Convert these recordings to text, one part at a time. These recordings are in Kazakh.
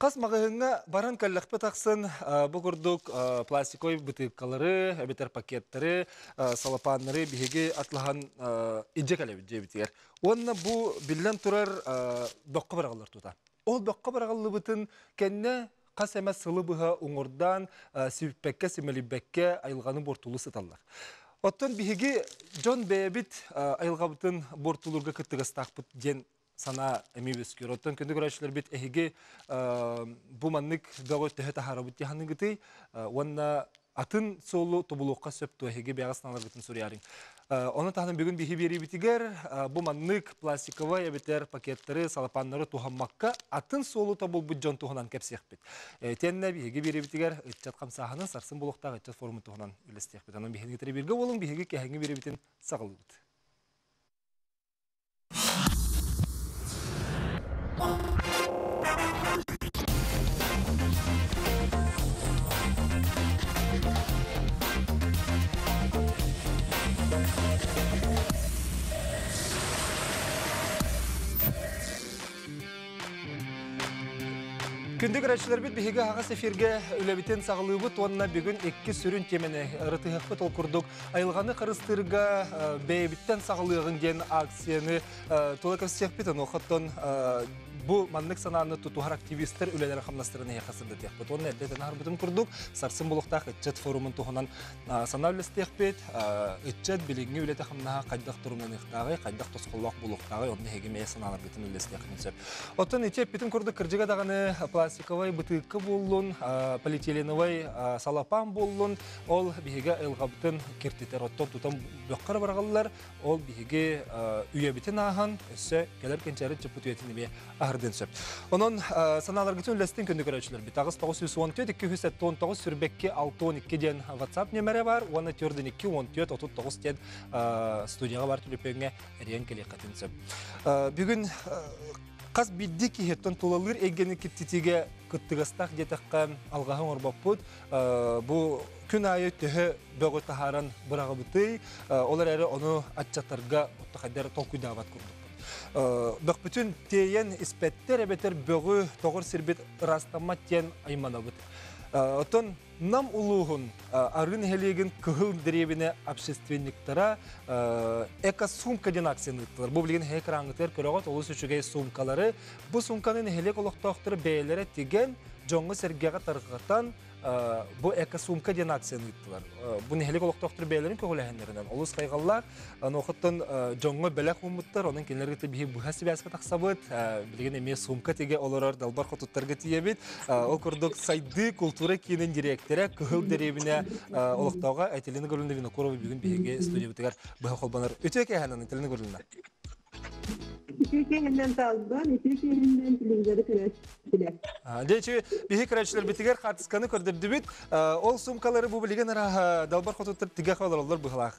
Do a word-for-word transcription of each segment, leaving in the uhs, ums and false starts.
Қас мағығыңа баран кәлләқпі тақсын бұғырдық пластикой бұтыққалары, әбетер пакеттері, салапанлары бігеге атлаған иджек әлі бітігер. Онына бұл білден тұрар доққа барағалар тұта. Ол доққа барағалы бұтын кәнне қас әмәс сылы бұға ұңырдан сүйіппәкке, семелібәкке айылғаны бортулы сыталар. Оттан бігеге Джон Бәбіт айылға бұтын бортулырға күттігістақ бұт ден сана эмибес көрөттөн көндү көрөчлөр бит эһиге бу маннык дагы төһө тахарабыт яханы гыты онна атын солу тобулукка сөптө эһиге бягасналар гытын сурярын оны тахны бүгүн бихи бери битигер бу маннык пластиковый эбетер пакеттери салапаннары тухаммакка атын солу тобул бу жон туханан кепсехпит тенне бихиге бери битигер ытчат камсаханы сарсын булуктагы ытчат форму туханан үлестехпит анан бихиге тери бирге болун бихиге кехеңи бери битин сагылбыт. Күндік рәтшілер бет бігеге ағас эфирге үләбітен сағылыбыт, онына бүгін екі сүрін темені ұрытығықпыт ол күрдік. Айылғаны қырыстырға бәйбіттен сағылығын ген акцияны толы көстекпет, оқтын бұл маннық сананы тұтуғар активистер үләлері қамнастырыны еқасырды текпет. Оны әддетен арбытын күрдік, сарсын болуқтақ үтчет форумын тұғынан сана үлестекпет, үтчет білігіне үләті қамнаға қайдақ тұрымнан иқтағы, қайдақ тосқолуақ болуқтағы, оны хегемея саналар бетін үлестекпен сөп. Оттын үтчет бетін күрдік кіржіға дағаны пластиковый бутылка болун, полиэтиленовый салапан болун, ол бихиге ылғабытын кертетер оттон тутан бөккар баргалар, ол бихиге үйебитин ахан, өссө келер кенчәрі чыппыт үйетini бе ағырден сөп. Онын саналар гүтін үлестен күнді көрәушілер. Битағыз тоғыз жүз он төрт екі жүз он тоғыз сүрбекке алты он екі ден WhatsApp нөмірі бар, оны төрден екі он төрт отыз тоғыз ден студияға бар түліпеңе әрен келе қатын сөп. Бүгін Қас бидді кейттен толалыр егені кеттетеге күттігістақ детіққа алғағын орбаппыд. Бұл күн айы түхі бөғі тахаран бұрағы бұты, олар әрі оны атчаттарға ұттықайдар толкуйда абат көрдік. Бұқ бүтін тейен іспеттер әбетер бөғі тоғыр сірбет растамат тен аймана бұд. Отын нам улуғын арын хелеген күхіл деребіне общественниктара эко-сумка ден аксиянықтылар. Бұл білген хекер аңғытер көріғат олыс үшігей сумкалары. Бұл сумканың хелек олықтақтыры бәйлері теген жоңғы сәргеға тарғатан бұл эко-сумка ден аксиянықтылар. Бұл хелек олықтақтыры бәйлерін көгіләхендерінен. Олыс қайғалар, оқтын жоңғы бәләк ұмыттар, оның кенлерге бігі бұхасы бәскі тақсабыд, білген еме сумка теге оларар далбар қотуттарға тиебет. Ол күрдік сайды культура кейінен директоры күхіл деребіне олықтауға әйтеліні көрілінді Винокурова бүгін бігеге студия бұтығар бұға қолбанар. Өте әкәйханын әйтеліні көрілінді? Икекеңден талдан, икекеңден тіліңдері көрәшілер. Дейчі, бігі көрәшілер бітігер қатысқаны көрдірді біт. Ол сумкалары бұл білген араға далбар қотуттар тіге қалар олар бұғылақ.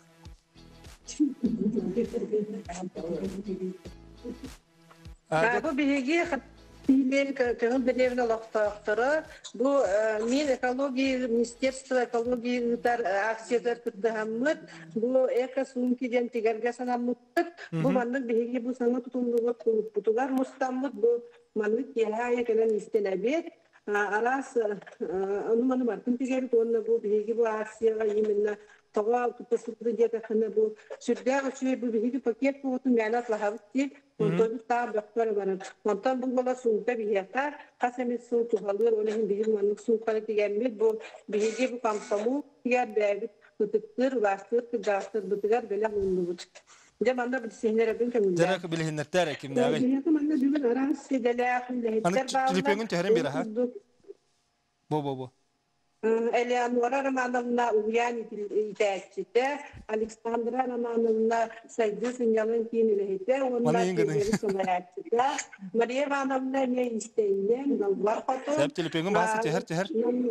Бұл бігі Мен көгін білерін олақтақтыры, бұл мен экология, Министерство экологии акциялар күтті ғаммыд, бұл эко-сумки-ден тегерге санаммыттық, бұл манның бігеге бұл саңа тұтымдығы бұтылар мұстаммыд, бұл манның кеғайы кәлін істен әбет, арас, оны маны бартын тегерді, оны бұл бігеге бұл акцияға емінна тоға тұтысылды деді қыны бұл сүрдәғі сүйе бұл бігеге пакет бұғытын мәлі атлағабыт деп, Онтон таа бөккөр барат. Онтон бул бала сумка бияка, касемет суу тухалыр, олehen бигин маннык сумканы тигемет, бул биге бу камсаму тигер бәбит, тутуктыр, вастыр, тигастыр, бутигар беле мундубут. Жаманда бу сенеребин кемүндө. Жарак билехиннер тәре кимне аби. Жаманда манда дүбүн арас седеле ахынды. Аны тилипеңин тәһәрен бирә ха. Бо бо бо. Элеонора Романовна Ульяне Итачите, Александра Романовна Сайды Сынялын кейінілейте, онлар кейінері сонарачите, Мария Ивановна мен істейінен, бар қоту. Сәп телепеңін басы тәхір тәхір.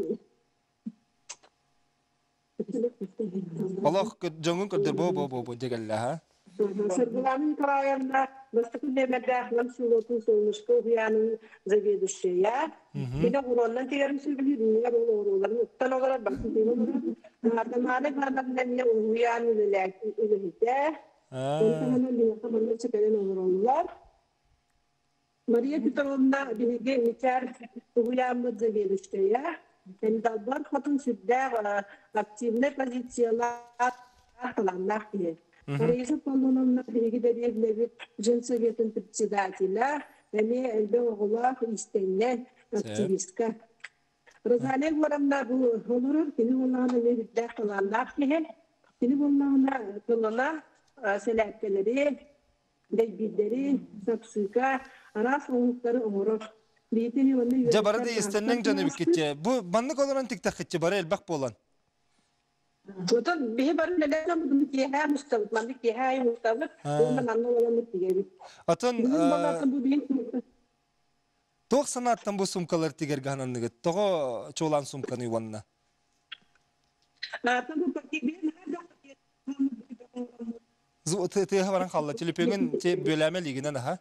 Аллах жоңын көрдір бо-бо-бо дегелі, ха? Сыргуланын крайында бастықы демерді ақлам сулотын солнышқы ұяның заведущая. Мен ұғыроннан тегерім сөйлейдің, мен ұғыроларын ұқтан оғырар басын деймін. Артыманы ғанамдан мен ұяның үліхіте. Онтағынан бейаққа бұрын сөкерен ұғыролылар. Maria Petrovna bihiga içer uyamızı gelişti ya. Hem dalbar hatun südde aktivne pozisyonlar kılanlar diye. Maria Petrovna bihiga de bir cins sovyetun председателя, yani elde oğula istenle aktivistka. Rozane varamda bu olur, kini onlarla bir de kılanlar diye. Kini onlarla kılanan selekteleri, Beybilleri, Sapsuka, Aras olukları umuru. Jabara da istenen canı bikitçe. Bu manlık olarak tik takitçe bara elbak bolan. Otan bihi barın neler bunu ki ha mustavut manlık ki ha mustavut ondan anlı olan diye. Atan Bizim babası bu bihi. Toq sanattan bu sumkalar tiger gahananlıgı. Toğa çoğulan sumkanı yuvanna. Atan bu paketi bir Zu tığ varan xalla. Çilipengin böleme liginden ha.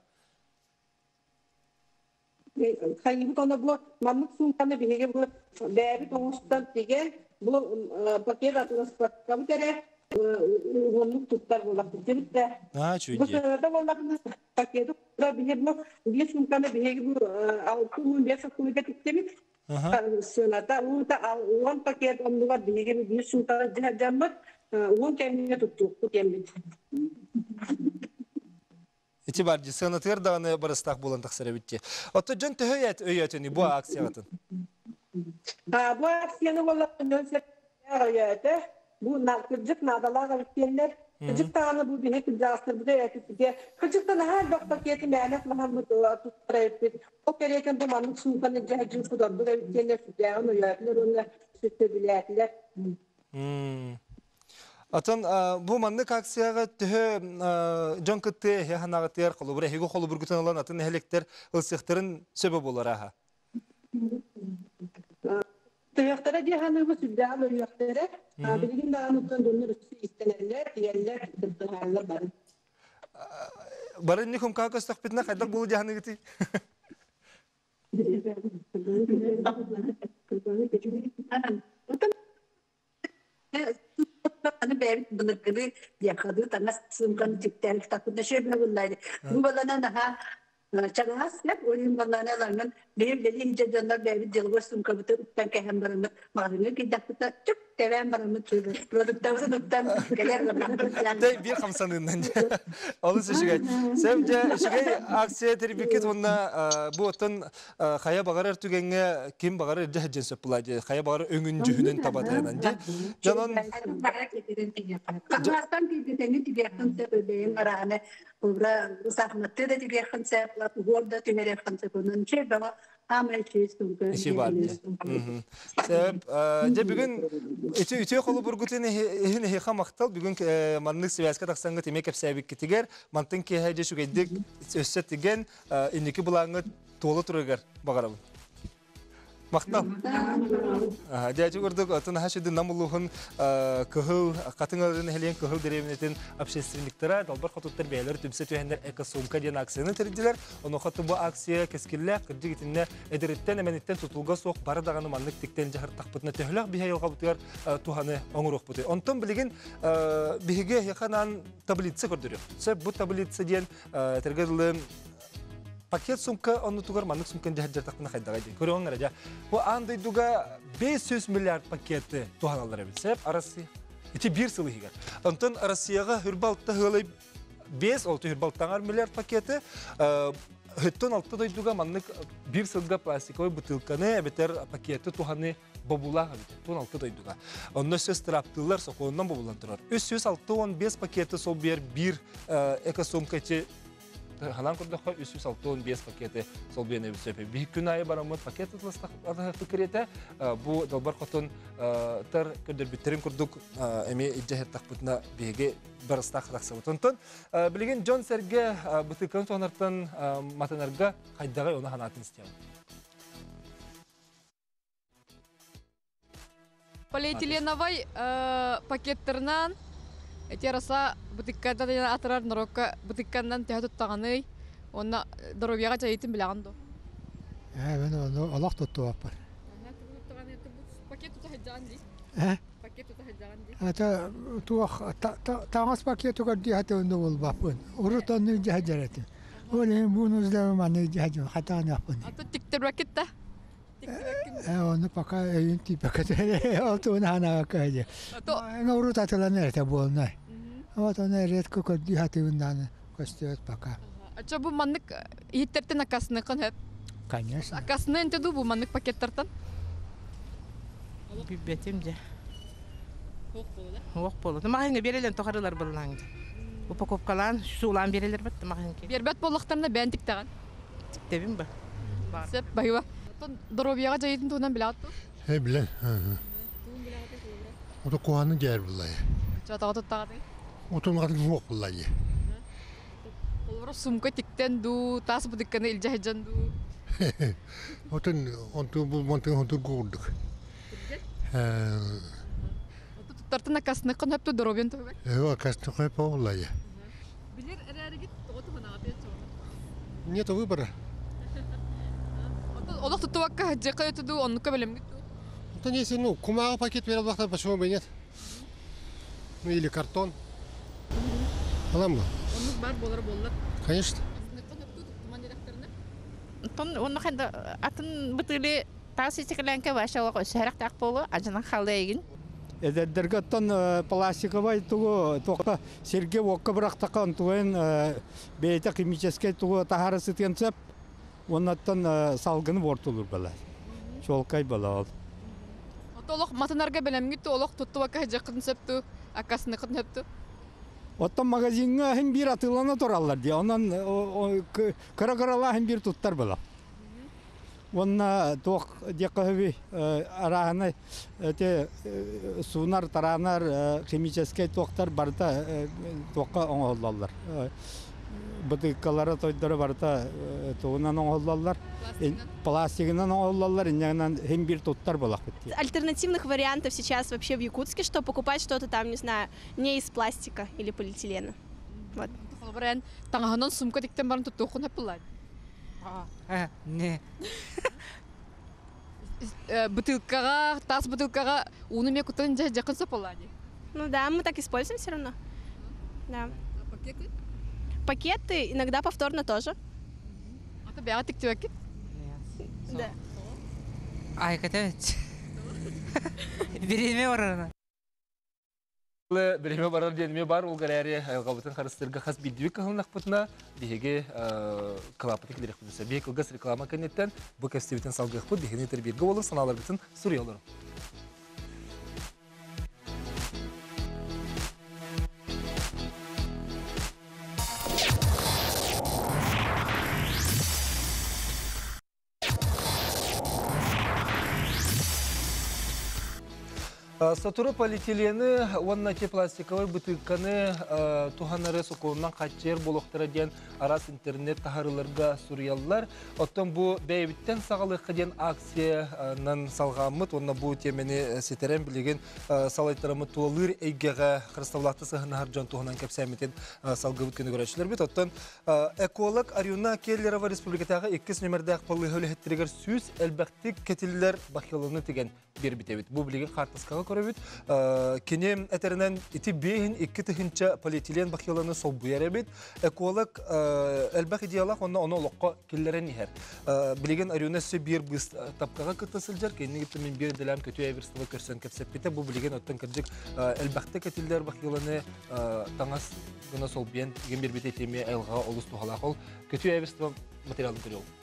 Hayır konu bu mamuk sunkanı bihi bu değerli konustan diye bu paket atlas pakam kere onu tutar bu vakti de. Ha çünkü. Bu sırada vallahi paketi da bihi bu bir sunkanı bihi bu altı bir sakulu getirtmiş. Sonata o da on paket onu var bihi bir sunkanı cahcamat on kendine tuttu tutemmiş. İçi barcı sanatör dağını barıstak bulan taksara bitçe. Oto can töheyet öyetini bu aksiyavatın. Ha bu aksiyonu vallahi nöset öyete. Bu nakıcık nadalar bitkenler. Kıcık tağını bu bine kıcağısını bu da öyetisi diye. Kıcıktan her dok paketi meyanet Muhammed tutara ettik. O kereyken bu manlık sunkanı cahcın kudar. Bu da bitkenler sütüyor. Onu öyetler, onu sütü biletler. Atan bu manlık aksiyaga tühü can kıttı hehanağı tiyar kolu. Bura hego kolu burgutan olan atın ehelekler ılsıqtırın sebep olur aha. Tüyaktara cihanı bu sütüyor. Tüyaktara. Bilgin de anıttan dönür üstü istenenler, diğerler kıttıharlar barın. Barın ne kum kakos takpitna kaydak bulu cihanı giti. Hani ben bunları yakadı tanı sımkan çıktan takında şey bunlar. Bu balana daha çağas hep oyun balanalarının bir deli ince canlar bir dilgo sımkan tutan kehem barımı malını ki dakika çok devam barımı çözür. Produktan tutan gelir. Tay bir kamsanından. Alısı şigay. Sevce şigay aksiye terbiket onna bu otun kaya bağırır tügenge kim bağırır cehcen söpülaydı. Kaya bağırır öngüncühünün tabatayından. Canan Kaklastan ki teni tibiakın sebebeyim arane. Ura zahmetli de tibiakın sebepler. Orada tibiakın sebepler. Şey bana hemen şey sunkan. İşi var. Sebep, ce bugün ütü ütü kolu burgutun ehine heha maktal bugün manlık siyaska taksanğı temek hep sebep kitiger. Mantın ki hece şu geydik össet igen indiki bulağını tolu turugar bagarabın. Maktal. Дядя Урдук, отын хашиды намылуғын көхіл, қатыңаларын хелен көхіл деревінетін общественниктера, далбар қатуттар бәйлер түмсе түйендер экосумка ден акцияны тірділер. Оны қаты бұл акция кескілі, қырды кетінне әдіреттен әмәнеттен тұтылға соқ бары дағаны манлық тектен жағыр тақпытына төхілік бейе елға бұтығар туғаны оңыруқ бұты. Онтын білеген бейге яқанан таблицы көрдірі. Сөп бұл таблицы ден тергеділі paket sumka onu tugar manlık sumkan jahar takpına kaydağa diye. Görüyorsun araca. Bu anda duga beş yüz milyar paketi tuhanalara bilsep arası. İçi bir sılı higar. Ondan arasıyaga hürbaltta hılayıp beş oldu hürbalttan milyar paketi. Hütten altta da duga manlık bir sılga plastikoy butılkanı beter paketi tuhanı babula habite. Ton altta da duga. Ondan söz traptılar sokuğundan babulandırar. üç yüz on beş paketi sol bir bir ekosumka içi Halan kurda koy üç yüz on beş paketi sol bir nevi söpe. Bir gün ayı baramı paket atlastak adı fikirete bu dalbar kotun tar kördür bitirim kurduk emi icahet takputna bihege barıstak taksavat. Ondan bilgin John Serge bıtıkan sonartan matanarga kaydağı onu hanatın istiyor. Полиэтиленовый пакеттернан Этераса бутиккада да атырар норокка бутиккандан тәһә туттаганы онна дорогяга чайтын билаган до. Ә мен аны алак тотту апар. Пакет тутахаҗан ди. Ә? Пакет тутахаҗан ди. Ата туах таңас пакет тугар ди хата онда бол бапын. Урутанны җаһаҗараты. Оле бунус да маны дядю хатан япын. А то тиктер та. Э он пока ин типа катэ алтун хана каде. А то Науру татылан это болно. Вот он редко код дихаты ундан костет пока. а чо бу маннык иттертен акасны кынып. Конечно. Акасны энте ду бу маннык пакеттартан. Бибетим же. Оқ болды. Мағанға берелен тоқарылар боллаңды. Упаковкалан, сулан берелер бітті мағанға. Бербет боллақтарына бән тиктаган. Тиктебім ба? Сеп байва. Доробияга жайытын туынан біле атту. He bilen. O da kuhanın ger bulayı. Чатага туттагады. Oturmadın yok bulayı. Олор сумка тиктен ду, тас будикканы илжахжан ду. Otun ontu bu montun ontu kurduk. Туттартын акасны кынып ту доробиян тугай. Evet, kastı koyup bulayı. Билер эрәригит тоготу ханага печо. Нет выбора. Олох туттуакка хаджакка ютуду оннука белем гитту. Это не если, ну, кумага пакет верил, почему бы и нет? Ну или картон. Аламба? Оннук бар болар боллар. Конечно. Тон оны қанда атын бітілі тас естекіләнке баша оқ өсәрәк тақ болу, ажынан қалды егін. Эдердергаттан пластиковый тугу тоқта серге оққа бірақтаққан туғын бейті химический тугу тахары сыткен сөп, оннаттан салғыны бортылыр бала. Шолқай бала ол. Олох матынарға белем гитту, олох туттуакка хаджаккын сөпту, акасны кын сөпту. Оттан магазинға хем бир атылана тұралар де, онан кыра-кырала хем бир туттар бала. Онна тоқ деқығыви арағыны сунар, таранар, химический тоқтар барда тоққа оңғылалар. Бытыққалары тойдары барда тоғынан оңғылалар, пластигынан оңғылалар, иннегінен хем бир туттар болақ бітті. Альтернативных вариантов сейчас вообще в Якутске, что покупать что-то там, не знаю, не из пластика или полиэтилена. Вот. Холбарен таңаһынан сумка тиктен барын туттуқын хапылай. А, не. Бутылкага, тас бутылкага уны ме кутын жакын сапылай. Ну да, мы так используем все равно. Да. Пакеты? Пакеты иногда повторно тоже. А то бяга тиктевекет? Да. Ай, катавец. Береме орына. Береме барар денеме бар, ол гарари айылғабытын қарыстырға қас бидуік қылынақ бұтына, бейге қылапыты келерек бұдыса. Бейк ұлғас реклама кәнеттен бұл кәстебетін салғық бұд, бейгені тәрберге олыр, саналар бұтын сұры олыр. Сатуры полиэтилены, онна те пластиковый бутылканы туханары соколунан қатчер болуқтары ден арас интернет тахарыларға сурьяллар. Оттан бұл бәйбіттен сағалыққа ден акциянан салғамыт, онна бұл темені сетерен білеген салайттарымы туалыр әйгеға қырыставлақты сығына харджан туханан кәпсәметін салғыбыт күні көрәшілер бет. Оттан эколог Арюна Келлерова республикатағы еккіз нөмірдәқ полығылы хеттірігер сүз әлбәқтік кетілілер бақылыны теген бер бітебет. Бұл білеген қартысқаға көрөбүт. Кене әтерінен ити бейін екі тіхінчі полиэтилен бақылыны сол бұяр әбет. Эколог әлбәқ идеялақ онна оны олыққа келлерен ехер. Білеген Арюна сөй бір бұз тапқаға күттісіл жар. Кенне гіпті мен бір ділем көту әверстігі көрсен кәпсеп беті. Бұл білеген оттан кірджік әлбәқті кетілдер бақылыны таңас ғына сол бейін ген бір бет етеме әлға олыс туғалақ ол көту әверстігі материалын көрі ол.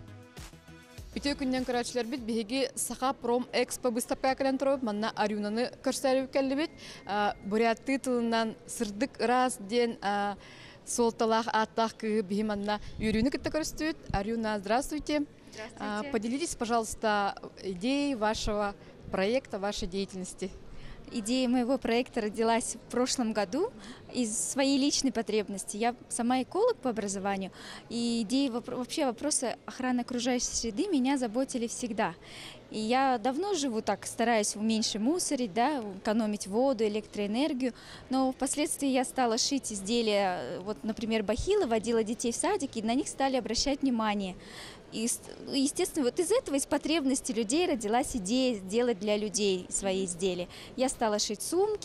Үтө күннен көрәчләр бит биһиги Саха Пром Экспо выставка кален турып, манна Арюнаны көрсәтү келди бит. Бурятты тылынан сырдык раз ден солталах аттах ки биһи манна Юрюны китте көрсөтүт. Арюна, здравствуйте. Здравствуйте. Поделитесь, пожалуйста, идеей вашего проекта, вашей деятельности. Идея моего проекта родилась в прошлом году из своей личной потребности. Я сама эколог по образованию, и идеи, вообще вопросы охраны окружающей среды меня заботили всегда. И я давно живу так, стараюсь меньше мусорить, да, экономить воду, электроэнергию, но впоследствии я стала шить изделия, вот, например, бахилы, водила детей в садик, и на них стали обращать внимание. И, естественно, вот из этого, из потребности людей родилась идея сделать для людей свои изделия. Я стала шить сумки,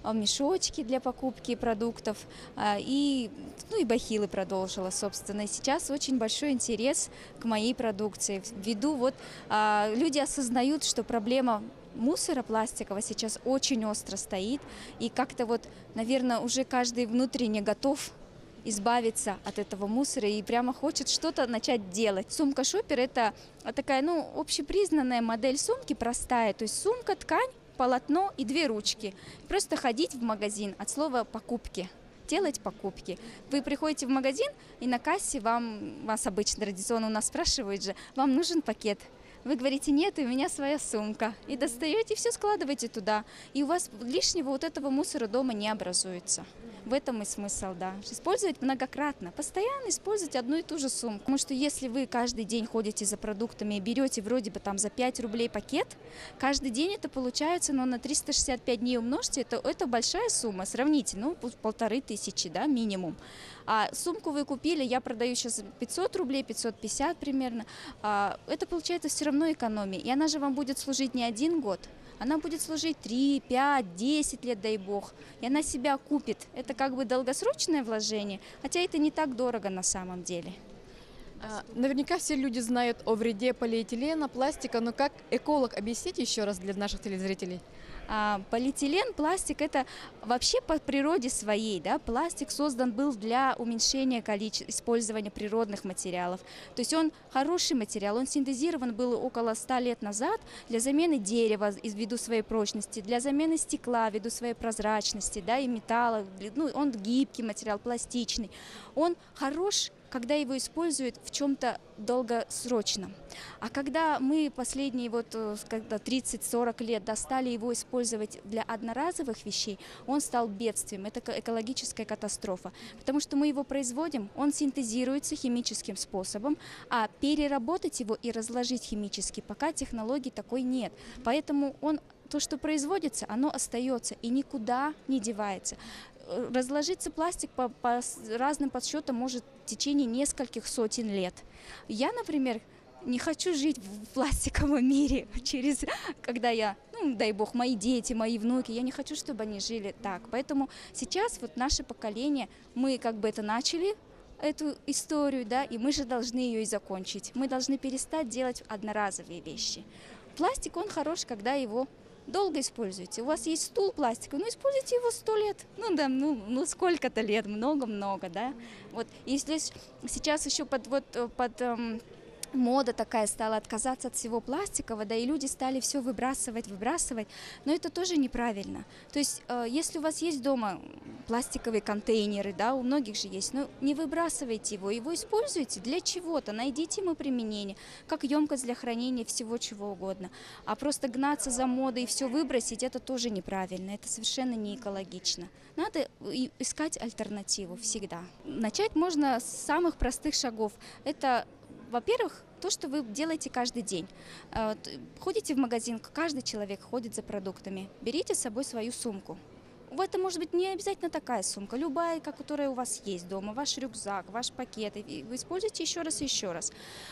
а, мешочки для покупки продуктов, а, и, ну, и бахилы продолжила, собственно. И сейчас очень большой интерес к моей продукции. Ввиду вот а, люди осознают, что проблема мусора пластикового сейчас очень остро стоит, и как-то вот, наверное, уже каждый внутренне готов избавиться от этого мусора и прямо хочет что-то начать делать. Сумка Шопер — это такая, ну, общепризнанная модель сумки, простая, то есть сумка, ткань, полотно и две ручки. Просто ходить в магазин от слова покупки. Делать покупки. Вы приходите в магазин, и на кассе вам, вас обычно традиционно у нас спрашивают же, вам нужен пакет. Вы говорите, нет, у меня своя сумка. И достаете, все складываете туда. И у вас лишнего вот этого мусора дома не образуется. В этом и смысл, да. Использовать многократно, постоянно использовать одну и ту же сумку. Потому что если вы каждый день ходите за продуктами и берете вроде бы там за пять рублей пакет, каждый день это получается, но на триста шестьдесят пять дней умножьте, это, это большая сумма. Сравните, ну, полторы тысячи, да, минимум. А сумку вы купили, я продаю сейчас пятьсот рублей, пятьсот пятьдесят примерно. А это получается все равно экономия. И она же вам будет служить не один год. Она будет служить три, пять, десять лет, дай бог. И она себя купит. Это как бы долгосрочное вложение, хотя это не так дорого на самом деле. А, наверняка все люди знают о вреде полиэтилена, пластика, но как эколог объясните еще раз для наших телезрителей? А, полиэтилен, пластик — это вообще по природе своей, да, пластик создан был для уменьшения количества использования природных материалов. То есть он хороший материал, он синтезирован был около ста лет назад для замены дерева ввиду своей прочности, для замены стекла ввиду своей прозрачности, да, и металла. Ну, он гибкий материал, пластичный. Он хорош, когда его используют в чем-то долгосрочном. А когда мы последние вот, когда тридцать-сорок лет достали его использовать для одноразовых вещей, он стал бедствием, это экологическая катастрофа. Потому что мы его производим, он синтезируется химическим способом, а переработать его и разложить химически пока технологий такой нет. Поэтому он, то, что производится, оно остается и никуда не девается. Разложиться пластик по, по разным подсчетам может в течение нескольких сотен лет. Я, например, не хочу жить в пластиковом мире, через, когда я, ну, дай бог, мои дети, мои внуки, я не хочу, чтобы они жили так. Поэтому сейчас вот наше поколение, мы как бы это начали, эту историю, да, и мы же должны ее и закончить. Мы должны перестать делать одноразовые вещи. Пластик, он хорош, когда его долго используете. У вас есть стул пластиковый, ну используйте его сто лет. Ну да, ну, ну сколько-то лет, много-много, да. Вот если сейчас еще под вот под эм, мода такая стала отказаться от всего пластикового, да, и люди стали все выбрасывать, выбрасывать, но это тоже неправильно. То есть, э, если у вас есть дома пластиковые контейнеры, да, у многих же есть, но не выбрасывайте его, его используйте для чего-то, найдите ему применение, как емкость для хранения всего чего угодно. А просто гнаться за модой и все выбросить, это тоже неправильно, это совершенно не экологично. Надо искать альтернативу всегда. Начать можно с самых простых шагов. Это, во-первых, то, что вы делаете каждый день. Ходите в магазин, каждый человек ходит за продуктами. Берите с собой свою сумку. Это может быть не обязательно такая сумка, любая, которая у вас есть дома, ваш рюкзак, ваш пакет. И вы используете еще раз и еще раз.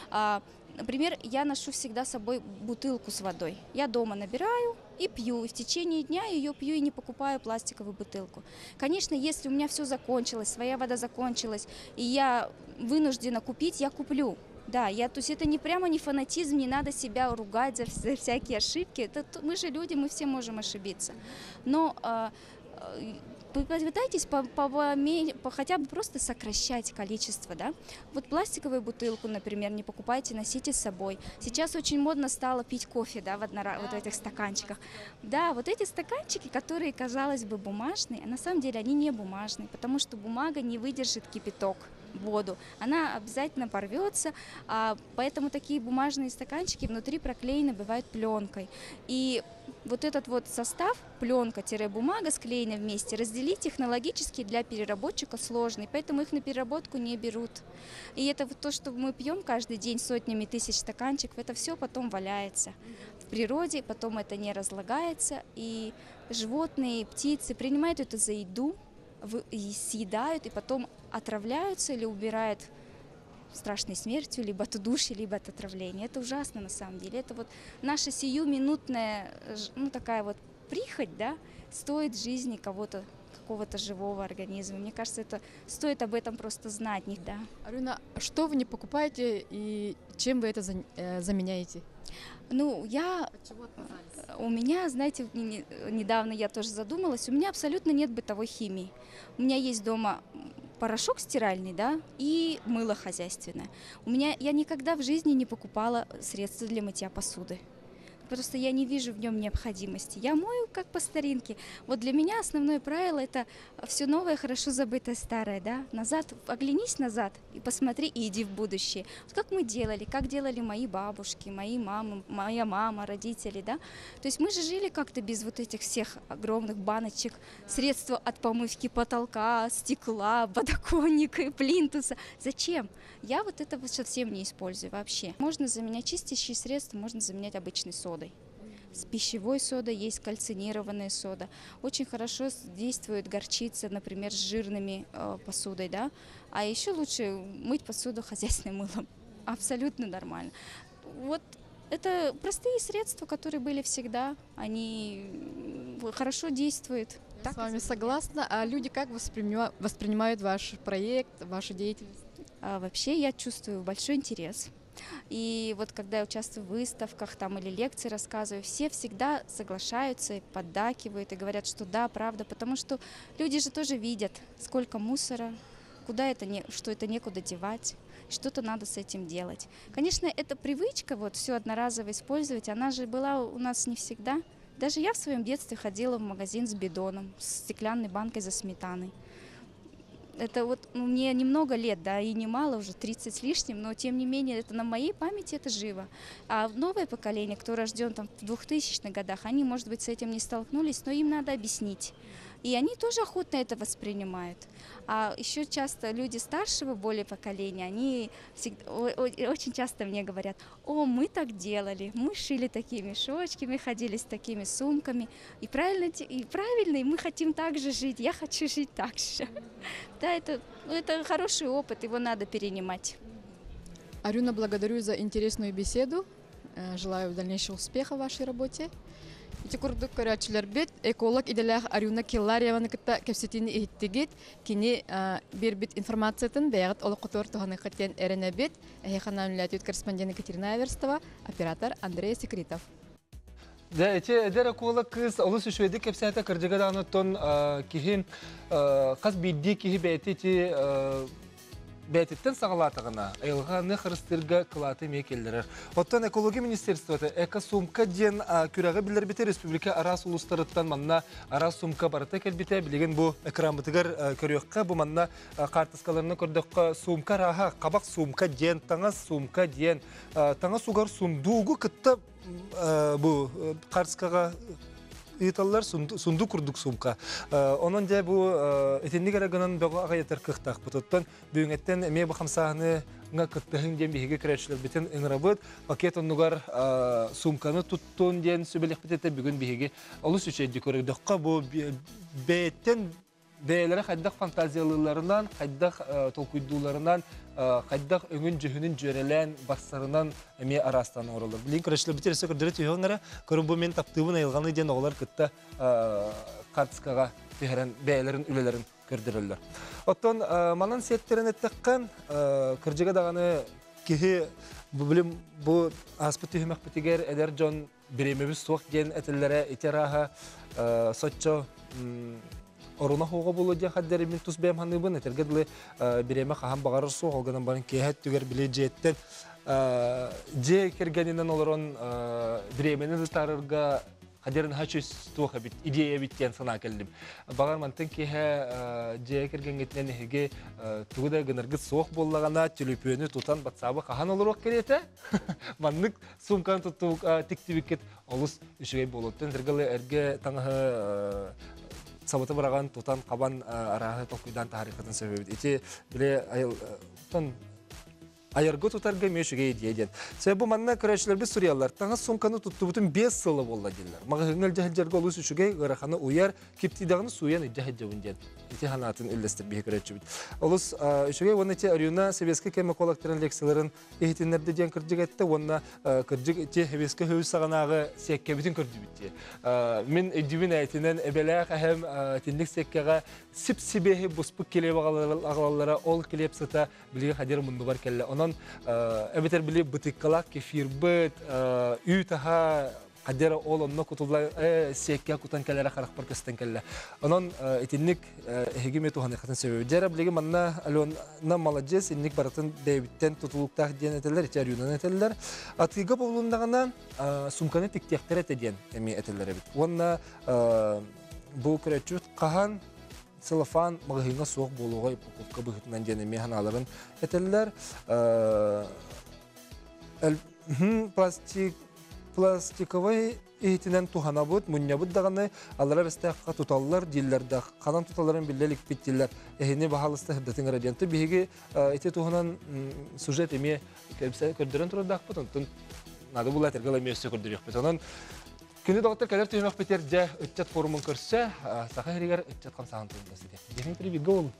Например, я ношу всегда с собой бутылку с водой. Я дома набираю и пью. И в течение дня ее пью и не покупаю пластиковую бутылку. Конечно, если у меня все закончилось, своя вода закончилась, и я вынуждена купить, я куплю. Да, я, то есть это не прямо не фанатизм, не надо себя ругать за, за всякие ошибки. Это, мы же люди, мы все можем ошибиться. Но э, э, попытайтесь по, по, по, хотя бы просто сокращать количество. Да? Вот пластиковую бутылку, например, не покупайте, носите с собой. Сейчас очень модно стало пить кофе, да, в, однора, вот в этих стаканчиках. Да, вот эти стаканчики, которые, казалось бы, бумажные, а на самом деле они не бумажные, потому что бумага не выдержит кипяток. Воду, она обязательно порвется, а, поэтому такие бумажные стаканчики внутри проклеены бывают пленкой. И вот этот вот состав, пленка-бумага склеена вместе, разделить технологически для переработчика сложный, поэтому их на переработку не берут. И это вот то, что мы пьем каждый день сотнями тысяч стаканчиков, это все потом валяется в природе, потом это не разлагается, и животные, птицы принимают это за еду, съедают и потом отравляются или убирают страшной смертью, либо от удушья, либо от отравления. Это ужасно на самом деле. Это вот наша сиюминутная, ну такая вот прихоть, да, стоит жизни кого-то, какого-то живого организма. Мне кажется, это стоит об этом просто знать, не да. Арюна, что вы не покупаете и чем вы это за- э, заменяете? Ну, я... У меня, знаете, не- недавно я тоже задумалась, у меня абсолютно нет бытовой химии. У меня есть дома порошок стиральный, да, и мыло хозяйственное. У меня, я никогда в жизни не покупала средства для мытья посуды. Просто я не вижу в нем необходимости. Я мою как по старинке. Вот для меня основное правило — это все новое, хорошо забытое старое, да. Назад, оглянись назад и посмотри, и иди в будущее. Вот как мы делали, как делали мои бабушки, мои мамы, моя мама, родители, да. То есть мы же жили как-то без вот этих всех огромных баночек, средства от помывки потолка, стекла, подоконника и плинтуса. Зачем? Я вот это вот совсем не использую вообще. Можно заменять чистящие средства, можно заменять обычной содой. С пищевой содой есть кальцинированная сода. Очень хорошо действует горчица, например, с жирными э, посудой, да. А еще лучше мыть посуду хозяйственным мылом. Абсолютно нормально. Вот это простые средства, которые были всегда. Они хорошо действуют. Я с вами согласна. А люди как воспринимают, воспринимают ваш проект, вашу деятельность? А вообще я чувствую большой интерес. И вот когда я участвую в выставках там, или лекции рассказываю, все всегда соглашаются, поддакивают и говорят, что да, правда, потому что люди же тоже видят, сколько мусора, куда это не, что это некуда девать, что-то надо с этим делать. Конечно, эта привычка вот все одноразово использовать, она же была у нас не всегда. Даже я в своем детстве ходила в магазин с бидоном, с стеклянной банкой за сметаной. Это вот ну, мне немного лет, да, и немало, уже тридцать с лишним, но тем не менее это на моей памяти это живо. А новое поколение, кто рожден там в двухтысячных годах, они, может быть, с этим не столкнулись, но им надо объяснить. И они тоже охотно это воспринимают. А еще часто люди старшего более поколения, они всегда, о, о, очень часто мне говорят: о, мы так делали, мы шили такие мешочки, мы ходили с такими сумками. И правильно, и правильно, и мы хотим так же жить, я хочу жить так же. Да, это, это хороший опыт, его надо перенимать. Арюна, благодарю за интересную беседу. Желаю дальнейшего успеха в вашей работе. Ити курдук көрәтчілер бит, эколог иделях Арюна Килларьеваны кітті кепсетіні ехттегет, кені бір бит информациятын бәғыт олы құтор тұғаны қыттен әріне бит, әйхана үләтет корреспондент Екатерина Аверстова, оператор Андрей Секретов. Да, эти эдер эколог кыз олы сүшведи кепсеті кірдігі дағыныттон кихи қаз бидді кихи бәйті бәйтеттен сағалатығына айылғаны қырыстырға қылаты мекелдерір. Оттан экология министерствоты эко сумка ден күрәгі білер біті республика арас ұлыстарыттан манна арас сумка барыта кәлбіті білеген бұл экрамытығар көріққа бұл манна қартысқаларына көрдіққа сумка раға қабақ сумка ден, таңа сумка ден, таңа суғар сундуғы күтті бұл қартысқаға Италлар сунду курдук сумка. Онон жай бу этенник арагынан бага агайтар кыктак бутуттан бүгүнгеттен эме бахамсааны га кыттыгын ден биге кирәчләр битен иңрабыт пакет оннугар сумканы туттун ден сүбелек битете бүгүн биге алыс үчәди көрдөккә бу беттен бәйләре хаддак фантазияларынан, хаддак толкуйдуларынан, хаддак өңүн җөһүнүн җөрелән бассарынан эме арастан орылыр. Билин кирәчләр битерсе көрдөрә түйгәнгәрә көрүн бу мен таптыбын аялганы ден оглар кытта картскага тегәрән бәйләрен үлеләрен көрдөрәләр. Оттон манан сеттерен әттәккән кырҗыга даганы кихи бу билим бу аспыт түймәк битигәр эдер Джон биремебез суак ген әтелләре итераха соччо Орuna hoga bulu diye hadderi min tus bem hanı bun eter gedle bireme kaham bagarır su olgadan barın kehet tüger bile jetten je kerganinden oloron biremenin tarırga haderin haçüs tuha bit ideya bitten sana keldim. Bagar manten ki ha je kergangetnen hege tuğda gınırgıt soğuk bollagana tülüpünü tutan batsabı kahan olur ok kelete. Manlık sumkan tutuk tiktiviket olus işe bolottan tergalı erge tangha Sabata baragan tutan kaban araha tokudan tarikatan sebebit. Iti bile ayıl ton Айыргы тутарга мешіге еден. Себу манна көрәшілер біз Суриялар. Таңыз сумканы тұтты бұтын бес сылы болла делер. Маға ғыңыл жәхілдерге олыс үшіге ғырақаны ұяр, кептидағыны суян жәхілдеуін ден. Ити ханатын үлдестір бейі көрәтші біт. Олыс үшіге оны те арюна Себескі кәмі қолақтырын лекцияларын ехетінлерді ден кірдік әтті, оны кірдік те Себескі хөвіз сағанағы секке бүтін кірді бітті. Мен әдібін әйтінен әбеләқ әхем тіндік секкеға сіп-сібехі бұспық келеп ағалалара ол келеп сыта білігі қадер мұнды бар кәлі. Онан әбетер білі бұтыққалақ, кефир бұт, үй таға қадері ол онына құтылай секке құтан кәлері қарақ бар көстен кәлі. Онан әтінлік әхегеме туғаны қатын сөбебі. Жәрі білігі манна әлуанна маладжес, інлік баратын бәйбіттен тұтылықтақ ден әтелер, әтер юнан әтелер. Атыға болуындағына сумканы тіктектер әтеден әме әтелер әбет. Онна бұл күрәтчүт қаған целлофан мағығыңа соқ болуға упаковка бұғытынан денеме ханаларын әтелер. Пластиковый итинен тухана бут, мунья бут дағаны алара бәстәққа тұталылар, дейлерді қанан тұталарын білелік биттелер. Әхіне бағалысты хыбдатын радианты бейге ете туханан сюжет еме көрдірін тұрады ақпыт, онтын нады бұл әтергіла мейесі көрдірек бет. Онын күні доғыттар кәлер түймек бетер жа үтчат форумын көрсе, сақа әрегер үтчат қамсағын тұрындасы де. Дегін привигі ол.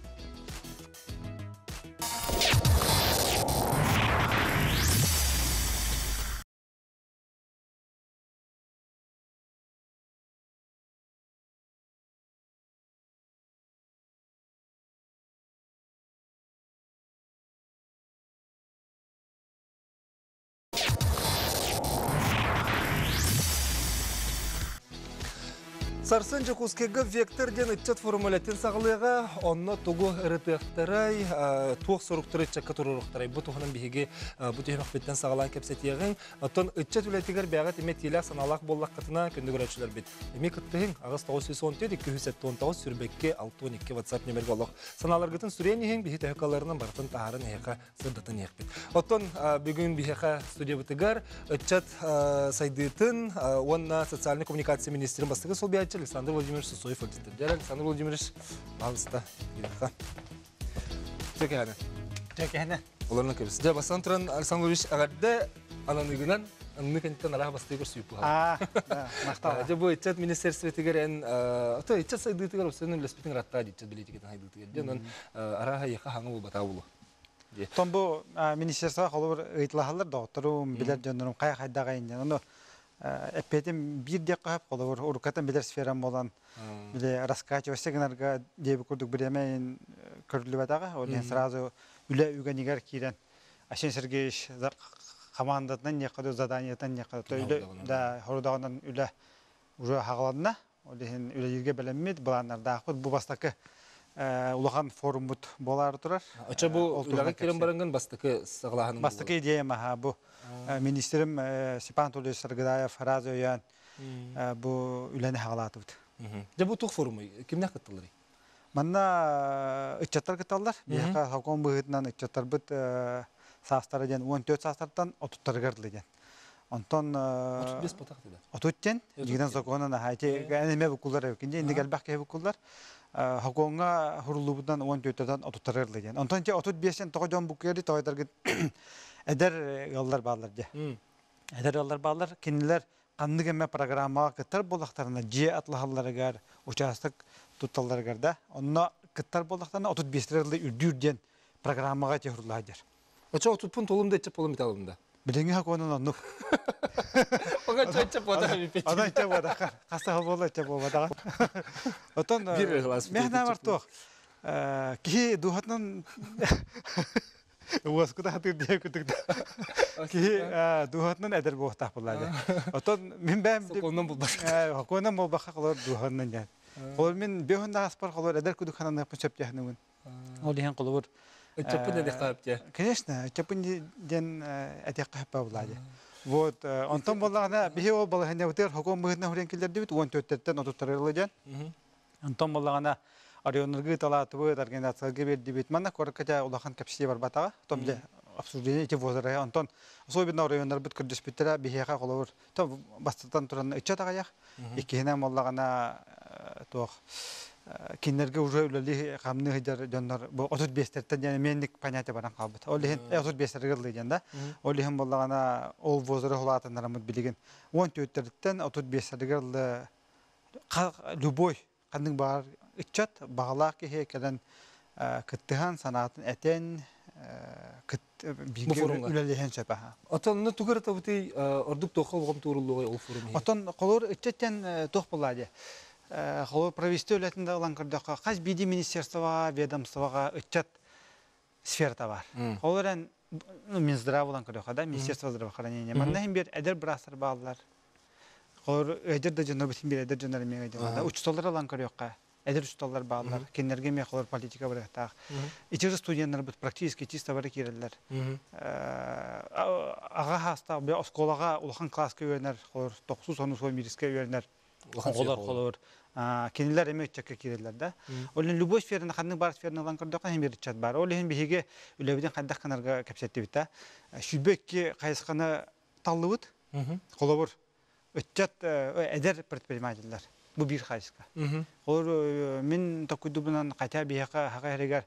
Сарсын жүкускегі векторден үтчет формулетін сағылыға, онна тұғы ұрытықтарай, туық сұрықтыры үтчекка тұрырықтарай. Бұ тұғынан бейге бұ түймек беттен сағылан кепсетеғін. Оттон үтчет үлетігер бәғат емет елек саналақ боллақ қытына күнді көрәтшілер бет. Еме күттігін ағыз тоғыз жүз он төрт екі жүз он тоғыз сүрбекке алты он екі ватсап немерге олық. Саналар ғытын сүренігін бейі тәйіқаларынан бартын тағарын еқа сырдатын еқпет. Оттон бүгін бейеқа студия бұтығар үтчет сайдытын, онна социальный коммуникация министрін бастығы сол бейатчы Александр Владимирович Сосоев аудитор. Александр Владимирович, пожалуйста, идаха. Текене. Текене. Оларның көбісі. Жа бастан тұран Александр Владимирович ағарды ананығынан, ананы кәнттен араға басты егір сүйіп бұға. А, мақтау. Жа бұл етчет министерстветігер ән, ото етчет сайдығытығар өсінің үлеспетін ратта етчет білетігетін хайдығытығар. Жан араға еқа хаңы бұл бата болу. Том бұл министерства қолы ұйтылағалар доғыттырым, білер жөндірім қай қайдағайын. Эппетим бир дек кап колор уркатан билер сферам болан биле раскачивать сигналга дебе курдук биремейин көрүлүп атага ол сразу үле үгөнигер кирен Ашен Сергеевич командатынан не каду заданиятан не каду үле да хордагынан үле уже хагалана ол ден үле жерге белеммет буланарда бу бастакы улахан форумут болар турар. Ача бу үлеге кирен барынган бастакы саглаһанын бастакы идея маха бу министрим Степан Толевич Саргадаев разоян бу үләне хагалатыбыт. Жа бу тук форумы кимне каттылар? Манна үчтәр каттылар. Бияка хаком быгытнан үчтәр бит састары ден он төрт састардан отуттар гырдылган. Антон отуз беш потак диде. Отуттен жигден законына хайте энеме букуллар экенде инде галбак букуллар. Хаконга хурулубудан он төрттен отуттар гырдылган. Антон же отуз бештен тогон букери тойдаргы Эдер yollar bağlardı. Эдер yollar bağlar. Kendiler kanlı gemme programma kıttar bolaklarına C atlahalları gar, uçastık tutalları garda. Onunla kıttar bolaklarına otuz beş lirayla ürdürdüyen programma tehurladır. Açı otuz pun tolumda etçe polum italımda. Bilenge hak onun onu. Oga çayça poda mi peki? Ona çayça poda. Kasta havalı çayça poda. Oton. Mehna var toh. Ki duhatnan Уоскуда хатыр дия күтүктө. Ки дуһатнан эдер бохтах булады. Отон мен бәм Соконнан булбак. Э, хаконнан булбак калар дуһатнан я. Ол мен бехонда аспар калар эдер күтүкхананы пучап яхнын. Ол дигән кылыр. Чапын да калып я. Конечно, чапын ден этек капа булады. Вот, онтон болгана бихе ол болгана өтер хакон быгытна хүрен келдер дебит он төрттен отуз тарылыган. Онтон болгана Арионыргы талатыбы организацияга берди бит. Мана коркача улахан капсия бар батага. Том же обсуждение эти возрая Антон. Особенно райондар бит кырдыс биттера бихега колор. Том бастан туран ичатага як. Икенем боллагана тох кинерге уже үлели камны хыдар жоннор бу отуз бестерден яны менник понятие баран калбыт. Ол лехин отуз бестерге кылды да. Ол лехин боллагана ол возры хулатындар мут билеген он төрттен отуз бестерге кылды. Любой кандың бар ичат багалак ке келен кыттыхан санатын этен кыт биге үлелеген чапа. Отон тугар табыты ордук тохол гом турулугай ол форум. Отон колор ичеттен тох болады. Холор провести үлетінде олан көрдіққа қаз биди министерствоға, ведомствоға үтчат сферта бар. Холорен Минздрав олан көрдіққа да, Министерство здравоохранения. Маннахин бер әдір бірастыр бағылар. Холор әдір да жонар бітін бер әдір жонар емеге деймін. Учтолар олан көрдіққа, әдір учтолар бағылар. Кенерге ме холор политика біріқтақ. Ичері студенттер бұд практически чисто бары керелер. Аға хаста, осколаға улахан класска өйенер, холор тоқсу сону сой мириске өйенер. Холор, холор. Кенелер эме өтчекке кирелер да. Олен любой сфераны ханның бар сфераны алан көрдіққа hem бері чат бар. Олен бігеге үлебеден қандақ қанарға кәпсетті біт. Шүлбекке қайысқаны талды бұд. Қолы бұр. Өтчат әдер предпринимателер. Бұл бір қайысқа. Қолыр мен тоқыды бұнан қайта бігеға хаға әрегер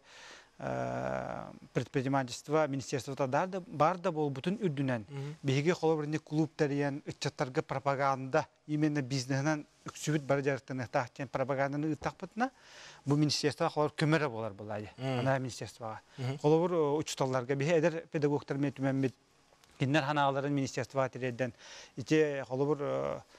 предпринимательство, министерство бар да бол бүтін үрдінен. Бігеге қолы бірінде клубтариян, үтчаттарға пропаганда, именно бизнесінен үксүбіт бар жарықтың ұқтақтен пропаганданы ұқтақ бұтына, бұл министерство қолыр көмірі болар болады. Ана министерствоға. Қолы бір ұчталарға бігі әдір педагогтар мен түмен бет, кендер ханағаларын министерствоға тереден, ете қолы бір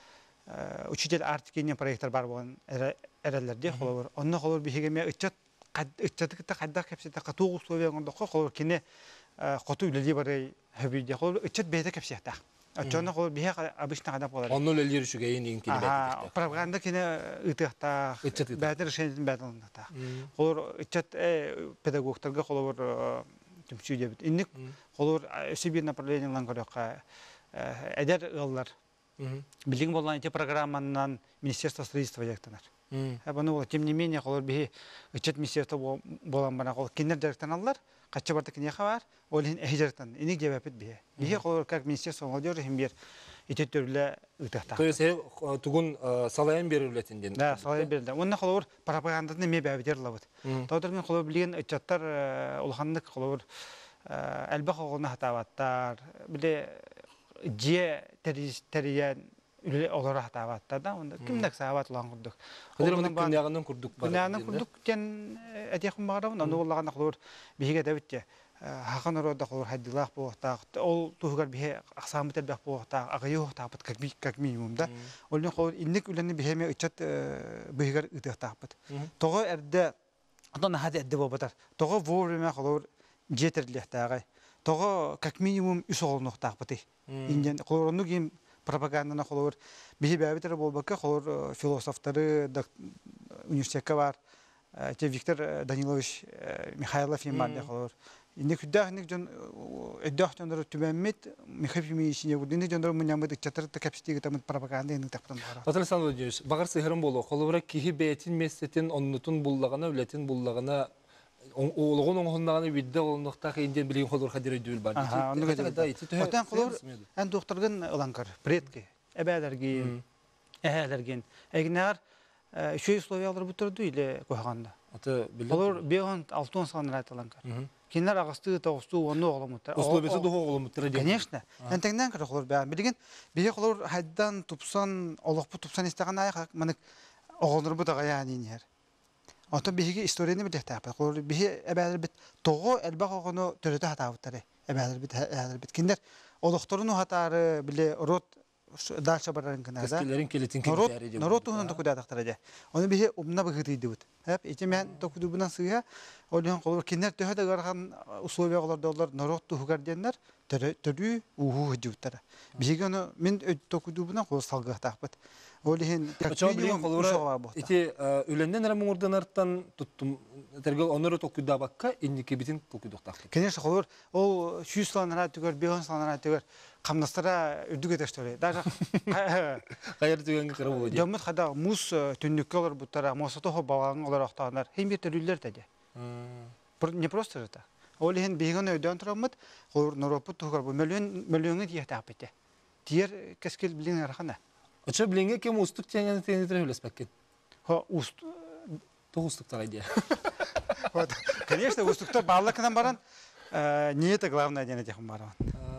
учитель артикенен проекттар бар болған әрелерде қолы бір. Онына қолы бір бігеге мен үтчат Иччатыкта кайдак кепсете катуу условия гондокко колор кине коту үлели бары хөбүйде колор иччат бейте кепсете. Ачона колор бие обычно кадап болар. Онно үлелер үчүгө эйин кине бейте. Пропаганда кине ытыкта бейте решениятын бейте. Колор иччат педагогтарга колор түмчү дебит. Инник колор өсү бир направлениялан көрөккө эдер ыллар. Билим болгон эти программанан Министерство строительства жактанар. Абаны тем не менее колор бие ичет министерство болан бана кол кинер жактан аллар, качча барда кине хабар, олин эжертан. Иник жебепет бие. Бие колор как министерство молодежи хим бир итеттөрлө ытакта. То есть тугун салайын берилетинден. Да, салайын берилди. Онна колор пропаганданы ме бабитер лабыт. Тоотор мен колор билген ичаттар улхандык колор алба когона хатабаттар, биле же териян үле олар хатабаттар да, онда кимдек сабат улан курдук. Кыдырмын күнягынан курдук бар. Күнягынан курдук кен этехим багарабын, аны уллаган колор биге дебитте. Хахан орода колор хаддилах болуктак, ол тугар бие аксамы тербек болуктак, агайы тапыт как би как минимум да. Олны колор инник үлени бихеме ичат бигер ытактапыт. Того эрде атана хади эдде болбатар. Того вовремя колор жетерлехтагай. Того как минимум үс олнуктакпыты. Инден колорну ким пропаганданы колор бихи бабитер болбакка колор философтары университетке бар. Те Виктор Данилович Михайлов имарда колор. Инде күддахник жон эддахтандар түбәммет Михаил Мишине гүдүнде жондор мунямыды чатырты капситиге тамын пропаганда ины тактан бара. Аталсан Владимирович, багар сыгырым боло, колобра кихи бетин местетин оннутун буллагана, үлетин буллагана Олгон оңгондаганы бидде олнукта кийинден билген колор хадире дүл бар. Ага, аны кетет. Отан колор ан докторган аланкар, предки, эбәләрген, әһәләрген. Эгнәр шөй условиялар бутырды иле койганда. Аты билет. Колор бегон алтын санрат аланкар. Кинлер агысты, тогусту, оны оглымыттар. Условиясы дого оглымыттар. Конечно. Антеңнән кер колор бәгән. Билген, бие колор хайдан тупсан, олоқпу тупсан истаган аяк, маны оглыныр бу дага яни нер. Ото биһиге историяны билетәп, колор бие әбәләр бит того әлбәг огоны төрөтә хатабыттары. Әбәләр бит, әбәләр бит. Киндер олоқторыны хатары биле рот дальше барарын кына да. Кескелерин келетин келетәри дип. Народ туһун токуда тактара. Оны бие умна быгытыйды бит. Хәп, итемен токуду бунан сыга, олын колор киндер төһәдә гарган условияларда олар народ туһугар дигәннәр, төрү уху җуттара. Биге аны мен токуду бунан кол салга тахбыт. Олын качабылын колор ити үләндән рамурдан арттан туттум. Тергел оныры токуда бакка индики битин токудук тахты. Конечно, колор ол жүз санара түгәр, бегон санара түгәр. Камнастара үдүгө төштөрө. Даже кайыр түгөнгө кыры болду. Жомут хада мус түннүккөлөр буттара, мосото балаң олар актанар. Хем бир төрүлөр деди. Не просто это. Олен бегон өйдөн турамыт, колор норопут тугар бу миллион миллионы диета апете. Тиер кескел билин архана. Ача билинге кем устук теңен теңдер элес бакет. Ха уст Тоғыстықтар айдия. Вот, конечно, устуктар барлыкынан баран, не это главное ден этехим баран.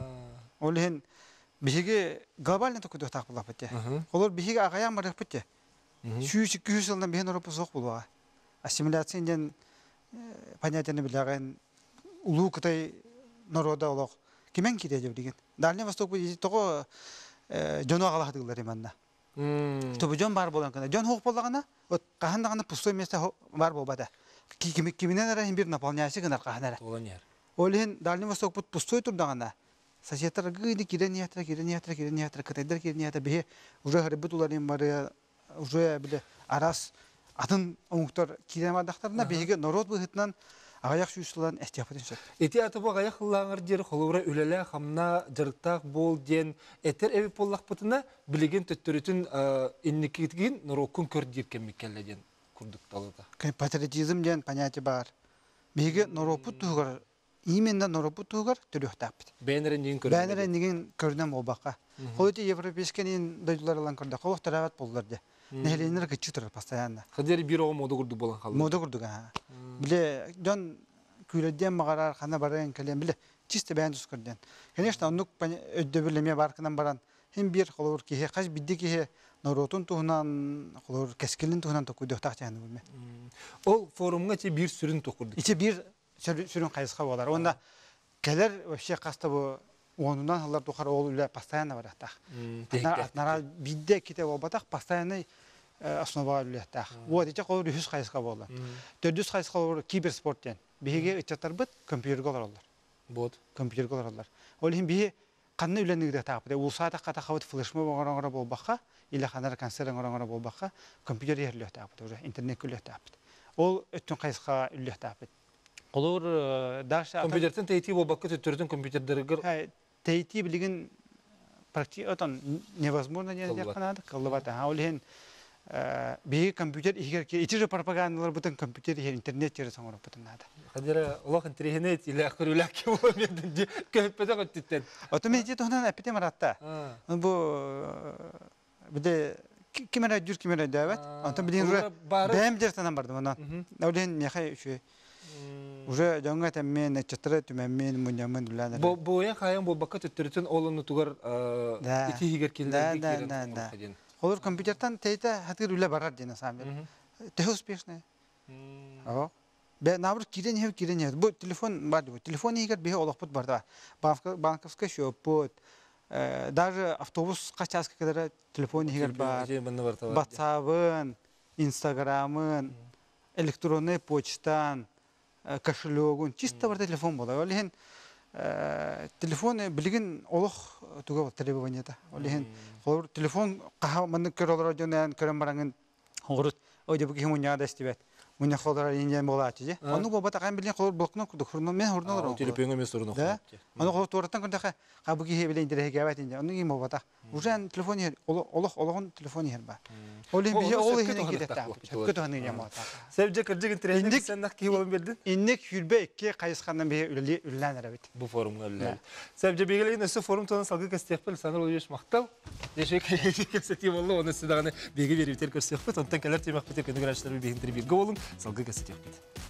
Ол хен биһиге глобально токуду тақпылап бите. Олар биһиге агаян барып бите. Шүйші күйші жылдан бейін ұрапы соқ болуға. Ассимиляция ден понятияны білеген улуу кытай народа олық. Кемен кире деп деген. Дальний Восток бұл тоғы жону ағалақдығылар еманна. Тобы жон бар болан кана. Жон хоқ болағана, қағандағана пустой место бар болбада. Кеменен әрі бір наполняйсы кынар қағанары. Ол хен Дальний Восток бұл пустой тұрдағана. Сосеттар гыды кире ниятра, кире ниятра, кире ниятра, кытайдар кире ниятра. Бе уже ғарибет оларын бары уже біле арас атын оңықтар киремадақтарына беге народ бұғытынан ағаяқ шүйшілан әстияпатын шөп. Эти атыбы ағаяқ қыллаңыр дер қолуыра үлелі қамна жырықтақ бол ден әтер әвіп боллақ бұтына білеген төттіретін иннекетген нұрокын көр деркен мекелі ден күрдік талыда. Патриотизм ден понятие бар. Беге наропы тұғыр, именно наропы тұғыр түріқтақ біт. Бәйнерен деген көрінен. Бәйнерен деген көрінен ол баққа. Ол өте европейскенен дойдылар алан көрді. Қолық тарабат болдыларды. Нехеленер кычы тұрыр постоянно. Қадері бір оғы моды күрді болан қалды? Моды күрді ға. Біле, жон күйледен мағарар, қана барайын кәлем, біле, чисто бәйін тұс көрден. Конечно, онық өдді бірлеме барқынан баран, хем бір қолыр кеге, қаш бидді кеге, наротун туһунан, қолыр кәскелін туһунан тоқуды өқтақ жаны бөлме. Ол форумға че бір сүрін тоқырды? Иче бір сүрін қайысқа болар. Онда кәлер өше қасты бұл онунан халар тухар ол үле постоянно баратах. Нара бидде ките обатах постоянно основа үлетах. Вот эти колор жүз кайска болду. төрт жүз кайска болду киберспорттен. Биге ичаттар бит компьютерге оларлар. Вот компьютерге оларлар. Ол хим би канны үлендигде тапты. Ул саата ката хават флешмо болгонгора болбакка, или ханар концерт болгонгора болбакка компьютер ерле тапты, уже интернет күле тапты. Ол өттүн кайска үле тапты. Колор даша компьютертен тейти болбакка төттөрдүн компьютердерге Тейти билеген практически невозможно не надо, коллабата. А олен би компьютер игер ки ичи же пропагандалар бутын компьютер игер интернет через самого бутын надо. Хадера Аллах интернет или ахрулак его меди көппедө көттүтен. Автоматически тохнан апите маратта. Бу биде камера жүр камера дават. Антон билген уже бэм жертанан барды мынан. Олен нехай үчү уже жаңга теммен чатыры түмәмен мунямын дулана. Бу буя хаян бу бакка төттөртөн олону тугар ити хигер килдер да да да. Холор компьютертан тейта хатыр үле барар дена самбел. Те успешный. О. Бе навр кирен хев кирен хев. Бу телефон бар бу. Телефон хигер бе олохпут барда. Банковский счет, даже автобус качаска кадәр телефон хигер бар. WhatsApp, Instagram, электронный почтан, кошелегун, чисто бар телефон бола. Олеген телефоны билген олох туга требованиета. Олеген телефон каха маны көрөлөр жөнөн көрөн бараңын огурут ойде бу кемуня да стебет. Муня холдара инген болачы же. Аны бу бата кан билген колор блокнот курду хурно мен хурнолор. Телефонга мен сорно. Да. Аны колор тораттан кында ка бу ки билен дире габат инде. Аны ким бата. Уже телефон олох олохун телефон ер бар. Олен бие ол хин кидет. Көтө аны ямата. Себже кыржыгын тренинг сеннак ки болон бердин. Иннек хүрбе икки кайыскандан бие үлли үлләнер бит. Бу форумга үллән. Себже бегелеген өсө форум тонун салгы кастеппел санал ойыш мактал. Деше кесети болду, оны сидаганы беге бериптер көрсөкпөт. Онтан келер темак бите көндү грачлар бегин трибир голун салгы кастеппел.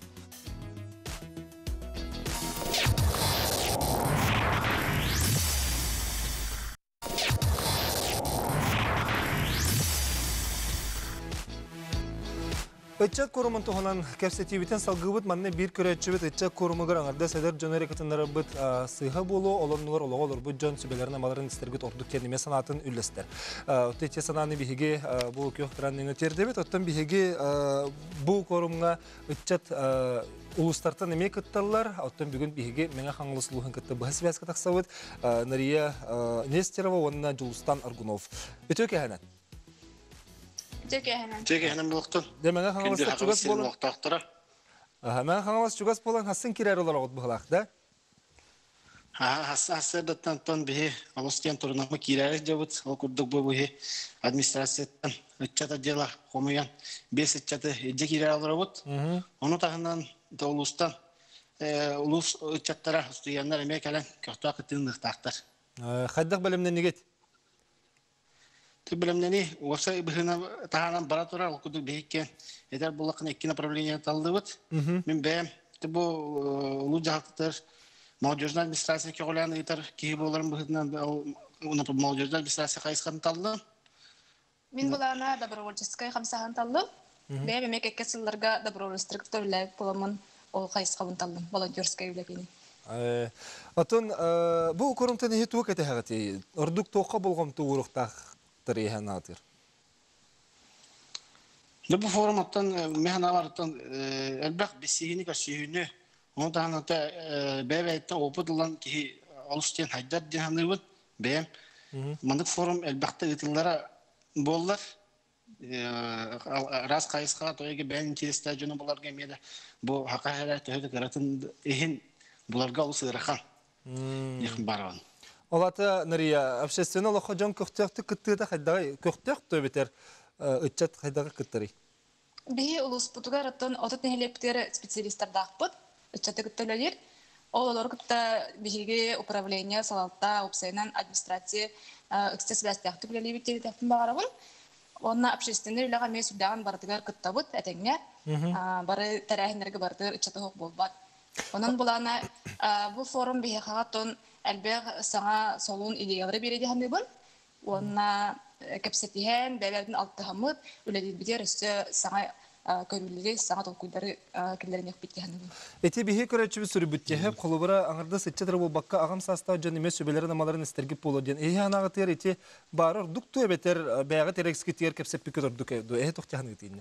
Өтчәк корумын туғанан кәпсетибітен салғыбыт манны бір көрәтчібіт өтчәк корумығыр аңарда сәдер жон әрекетінлері бұт сыйға болу, олонығыр олығы олыр бұт жон сүбелерін амаларын істергіт ордық кәнеме санатын үлістер. Өтте сананы бігеге бұл көқтіранның өтердебет, оттан бігеге бұл корумға өтчәт улустартан эме кытталлар, оттан бүгін бігеге меңа қаңылысылуғын кытты бұхасы бәскі тақсауыт Нария Нестерова, онына Жулустан Аргунов. Өте өке Жекеһенен. Жекеһенен булыктын. Демеңе хаңалас чугас болан. Вактактыра. Аха, мен хаңалас чугас болан хасын кирер олар огут булак, да? Ха, хасасы даттан тон бе, алыстан турнамы кирер жабыт, ол курдук бу бе администрациядан өтчата дела комуян бес өтчаты эже кирер алар бут. Ону тагынан долустан э улус өтчаттара стуяннар эме калан көктө акытын ыктактар. Хаддак белемнен негет. Ты билемнени, осы быһына таханан бара тура, ол кудук бейкен. Этер булакын эки направление талды вот. Мен бәм, ты бу улу жактыр, молодежная администрация кеголян итер, ки боларын быһынан уна молодежная администрация кайскан талды. Мен булана добровольческая хамсахан талды. Бәм мек эки сылларга добровольческий төлөп боламын. Ол кайскабын талдым, волонтерская үләкени. Атын бу корумтан хит тук этехати. Ордук тоққа болгом туурухтах тарихан атыр. Бу форум аттан механалардан элбак бисигини кашыйны. Ондан ата бәбәйтте опытлан ки алыштен хайдар диханыбыт бәм. Мандык форум элбакта ытыллара боллар. Раз кайыска тойга бән интереста жона буларга меде. Бу хакайра тойга каратын эхин буларга усырахан. Яхын барган. Олата Нария общественный лохожон көктөктү кыттыда хайдагы көктөктө бетер ытчат хайдагы кыттырый. Бии улус путугараттан отот нехилептер специалисттар дакпыт, ытчаты кыттылар. Олар кытта биге управление салатта опсайнан администрация экстесвястях түгелеби телетефон багарабын. Онна общественный үлага мен судаган бардыгар кыттабыт этеңне. Бары тарахинерге барды ытчаты хок болбат. Онан булана бу форум бие хагатон әлбәг саңа солун идеялары береди ханыбын. Онна кепсетиһен бәләрдән алтыһамыт үләди бидер саңа көрүлүгө саңа толкуйдары килдерен яппит ханыбын. Эти бие көрөчү сүрүбүттеһеп колубара аңырда сетчедер болбакка агам састав жан эмес сөбелерин амаларын истергип болоден. Эһи анагытыр эти барыр дукту бетер бәгә терекскитер кепсеп пикөрдүк ду эһи тохтяхныгытын.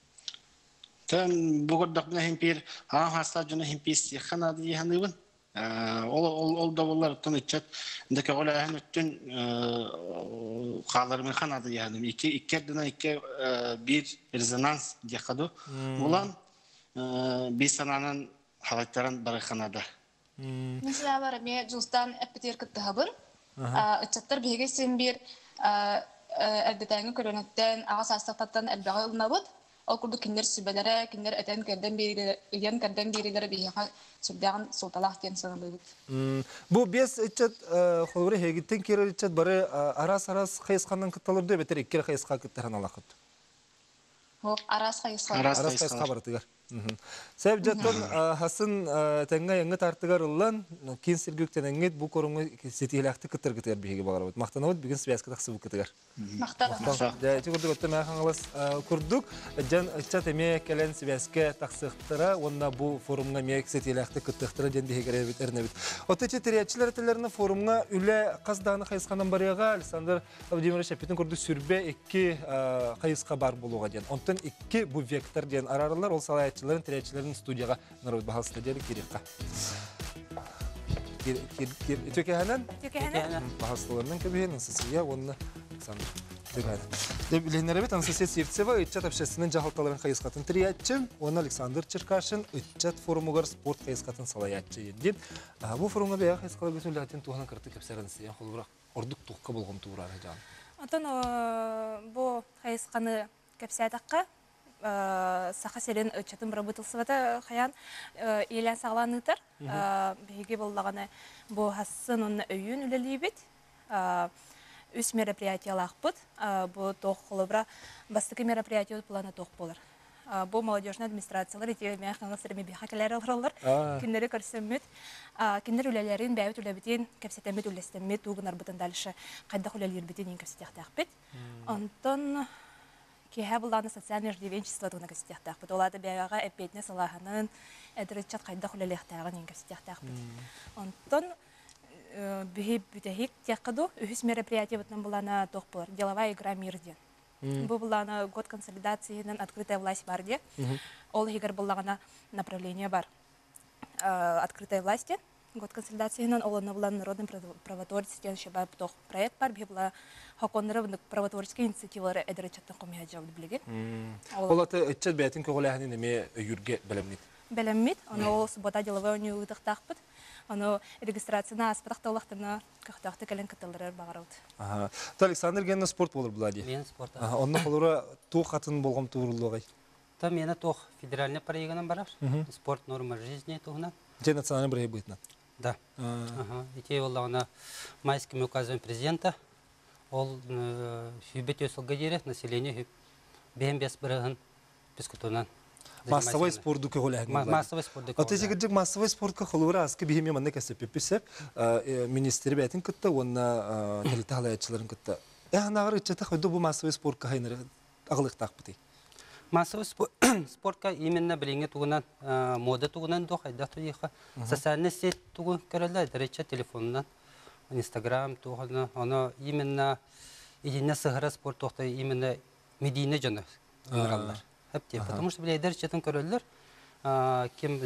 Тен бугордакна химпир ага хаста жана химпис яхана диханыбын. Ол ол ол давылар тынычат инде олаһын үттүн халар мен ханады яны iki ikkedен iki bir резонанс дияқаду. Улан бис сананын халаттарын бараханада. Мисалар ме жустан эпитер кыттабын. Ачаттар беге сен бир әддәтәңе көрөнөттен ага састактан әлбәгә улнабыт. Ол курду киндер сүбәләре, киндер әтән кәрдән бириләр, яган кәрдән бириләр бияга сүбдәгән султалах дигән саналып. Бу бес ичет хәлвәре хәгиттен кире ичет бары арас-арас хайскандан кытталыр дип бетер икки хайска кыттырган алакыт. Хо, арас хайска. Арас хайска бартыгар. Сәб жаттан хасын тәңгә яңгы тартыгар уллан кин сиргүктән әңгет бу корыңы сетиләхте кыттыр кытыр биге багарабыт. Мактанабыт биген связка таксы бу кытыгар. Мактана. Да, эти курдук өттә мәхәңлас курдук жан ичет эме келен связка таксыктыра, онна бу форумга мек сетиләхте кыттыктыра ден биге гәрәбит эрнәбит. Отече терәчләр теләрне форумга үлә казданы хайскандан барыга Александр Владимирович Апитин курдук сүрбә икки хайска бар булуга ден. Онтан икки бу вектор ден арарлар ол салай Чилерин теречилерин студияга народ бахал студияда кирекка. Кир кир кир төкәһәнән? Төкәһәнән. Бахалларның кебеһен сесия онны сан төгән. Дип ленәре бит Анастасия Севцева ичат общественный жахалталарын кайыскатын триятчы, он Александр Черкашин ичат форумугар спорт кайыскатын салаятчы дип. Бу форумга бия кайыскалар гөтүләтен туган кырты кепсәрен сия холбурак ордук тукка болгон туурар жан. Атан бу кайысканы кепсәтәккә саха серен чатын работалсыбата хаян илен сагланыктар биге боллаганы бу хассын онны өйүн үлелибит үс мероприятиялар бут бу тохлыбра бастыкы мероприятия планы тох болар бу молодежный администрациялар эти механизмлар среме бихакелер алырлар киндери көрсөмөт киндер үлелерин бәйбит үлебитин кепсетемет үлестемет угунар бутан дальше кайда үлелер битин кепсетяхтак антон Кеһә булганы социальный иждивенчество тугына кестяхтак. Булады бәяга эпетне салаханын әдрәчат кайда хулелехтагын ингестяхтак. Онтон бихи бүтәһик тякыду үһүс мероприятие бутнан булана тохпор. Деловая игра мир ден. Бу булана год консолидациянын открытая власть бар ди. Ол хигер буллагана направление бар. Открытая власть год консолидациянын олны булан народный правотворец ден шабап тох проект бар библа хаконнары правотворческие инициативалары эдеречаттан комия жабы билеген. Олаты ичет бәйтин көгөләһенин эме юрге белемнит. Белеммит, аны ол суббота деловой униутактакпыт. Аны регистрацияна аспаракталыктына кыхтакты келен кытылдырар багарат. Ага. Та Александр генне спорт болур булади. Мен спорт. Ага, онны холура ту хатын болгон туурулугай. Та мені тох федеральный проектынан барар. Спорт норма жизни тугна. Же национальный проект бытна. Да. Ага. Ите воллана майским указом президента Ол хүбет өсілге дере, население хүб бен бес бірігін пескутунан. Массовой спорту көгіләген. Массовой спорту көгіләген. Оты жегіржік массовой спортқа қолуыра асқы бейхеме манны кәсіп еппесеп, министері бәтін күтті, онына тәліті халаятшыларын күтті. Әғанағыр үтчеті қойды бұл массовой спортқа хайнары ағылық тақпыты? Массовый спортқа именно біліңе туғынан, мода туғынан доқ, айдақ тұйыққа, социальный сеть туғы көрілі, дәрече телефонынан, Инстаграм туғаны, оны именно едине сығыра спорт тоқты, именно медийне жаны ұралар. Потому что, біле, дәрече тың көрілілер, кем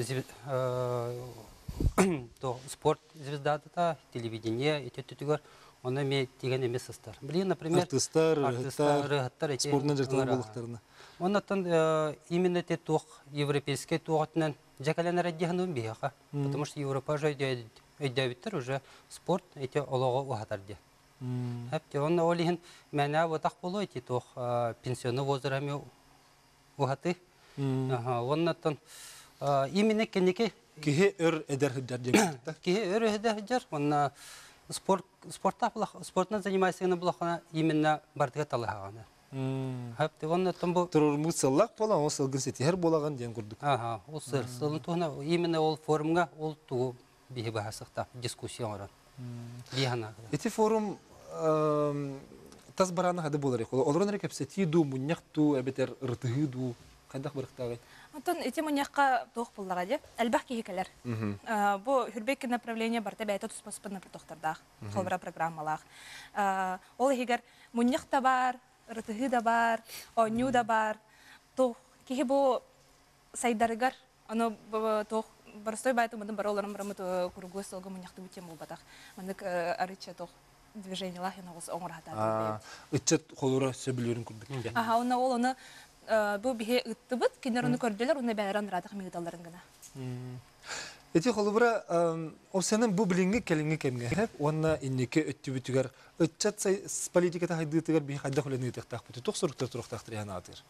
спорт звездады да, телевидение, етет-түтігер, оны ме деген емес ұстар. Біле, например, артыстар, рығыттар, спортынан жақтан болықтарына. Оннан именно те тоқ, европейский тоғатынан жакалянар әддеғануын бейаға. Потому что Европа жай өйдәвіттір уже спорт эти олығы уғатарды. Әпте, онна олиғын мәне отақ болу эти тоқ пенсионы возыраме уғаты. Оннаттан именно кенеке... Кеге өр әдер хүддер дегенді? Кеге өр әдер хүддер. Онна спортна занимайсығыны бұлақына именно бардыға талығағаны. Әпте, оннаттан бұл... Тұрырмыз сыллақ бола, ол сылғын сеті әр болаған ден көрдік. Аха, ол сыр. Сылын туғына, именно ол форумға ол туғы бейі бағасықта, дискуссия оран. Эти форум тас бараны қады болар еқол. Олырын әрек әпсеті ду, мұнияқ ду, әбетер ұртығы ду, қайдақ барықтағы? Антон, эти мұнияққа тоқ болдыға де, әлбәқ кейкелер. Бұл хүрбекке направление барта бәйті тұспаспын тоқтардақ, қолбыра программалақ. Ол егер мұнияқ та бар, ұртығы да бар, ойню да бар, тоқ. Кейі бұл сайдарығар, аны тоқ Барыстой байту мыдым бар оларым барамыт круглый солга мыняқты өтем бұл батақ. Мындық арыча тоқ движение лахина олсы оңыр хатады. Үтчет қолуыра сөбілерін көрдік. Аха, оны ол оны бұл біге үтті бұд, кендер оны көрділер, оны бәйран радық мегдаларын гына. Эти қолуыра, ол сенің бұл біліңгі кәліңгі кәмге. Онына иннеке өтті бүтігер, үтчет политиката хайдығытығар бей қайда құлені етіқтақ бұты. Тоқ сұрықтар тұрықтақтыр яна атыр.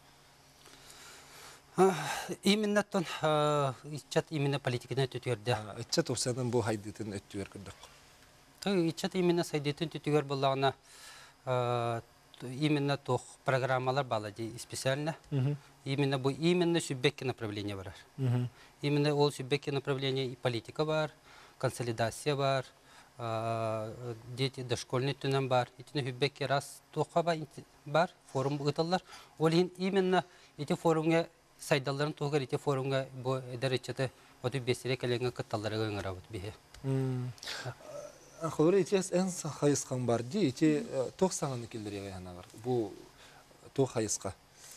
Именно тон ичат именно политиканы төтөрдө. Ичат осанын бу хайдытын өттүгөр көрдүк. Той ичат именно сайдытын төтөгөр боллагына именно тох программалар балади специально. Именно бу именно субъектное направление бар. Именно ол субъектное направление и политика бар, консолидация бар, дети дошкольный түнен бар. Итине субъектке раз тоха бар, форум ыталлар. Ол именно эти форумга сайдаларын туғыр ете форумға бұл дәречеті өті бесірек әліңі қытталары ғыңыра бұд бейі. Қолыр етес ән қайысқан бар де, ете тоқ сағаны келдер еғайғана бар. Бұл тоқ қайысқа.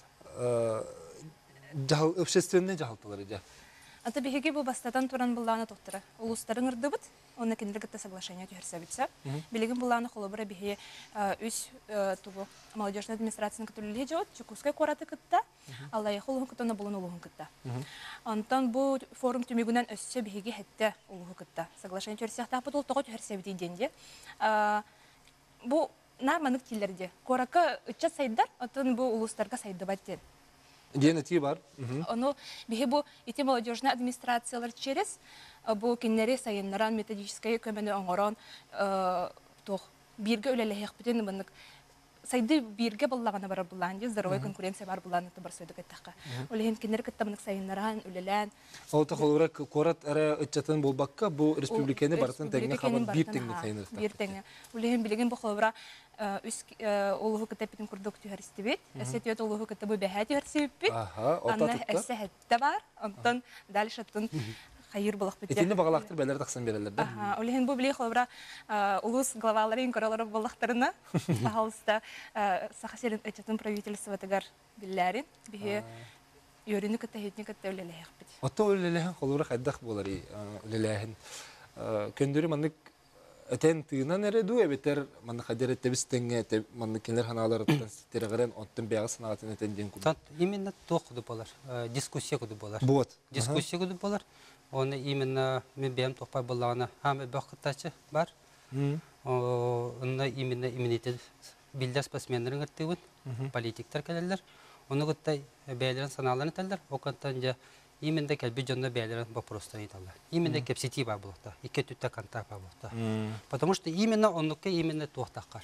Общественне жағалтылары де? Ата бігеге бұл бастатан тұран бұллағына тоқтыры. Улустарын ұрды бұд, оны кендіргітті соглашение түйірсе бітсе. Білеген бұллағына қолы бұры біге үш тұғы молодежный администрацияның күтілілі жауыд, Чекускай қораты күтті, алайы қолығын күттіні бұлын ұлығын күтті. Антон бұл форум түмегінен өссе бігеге хәтті ұлығы күтті. Соглашение түйірсе ақтақ бұд, ол тоғы түйірсе бітейденде. Бұл нарманық тілерде. Қорақы үтчат сайдар, атын бұл улустарға сайды бәттен. Дені ти бар. Оно бихе бу ити молодежная администрациялар через бу киннери сайыннаран методическое көмені оңорон тох бирге өлелехек бітен бандык сайды бирге боллагана бар булан де здоровая конкуренция бар булан это бар сөйдік еттаққа. Олеген киннери кіттамынык сайыннаран өлелен. Ол тақылыра корат әрі үтчатын болбаққа бұл республиканы бартын тәңіне қабан бір тәңіне сайынырықтақ. Bir тәңіне. Олеген білеген бұл қолыбыра үс олығы кітті бітін күрдік түйәрісті бет. Әсет өт олығы кітті бұл бәхә түйәрісі бет. Анна әсі әтті бар. Онтан дәліш аттын хайыр болық бітті. Етені бағалақтыр бәлері тақсан берелер, да? Олеген бұл білей қолыбыра ұлыс главаларын көралары болақтарына сағалыста сақасерін өтетін правительствотығар білләрін біге өріні кітті, хетіне кітті өлеләйік бет. Отта өлеләйін қолыбыра қайдақ болары өлеләйін. Көндері маңдық Этен тыынан эреду эбетер манны хадер этебистеңе эте манны кинер ханалар терегерен оттын бягы санагатын этенден куд. Тат именно тохду болар, дискуссия куду болар. Вот. Дискуссия куду болар. Оны именно мен бем тохпай боллагына хаме бакытачы бар. Оны именно иммунитет билдер спортсмендерин гыртыбыт, политиктер келелер. Оны гыттай бәйлерин саналарын телдер. Окантан же именно кәлбі жонда бәлерін вопростан еталар. Именно кепсети бар бұлықта, ике түтті контакт бар бұлықта. Потому что именно онныққа именно туақтаққар.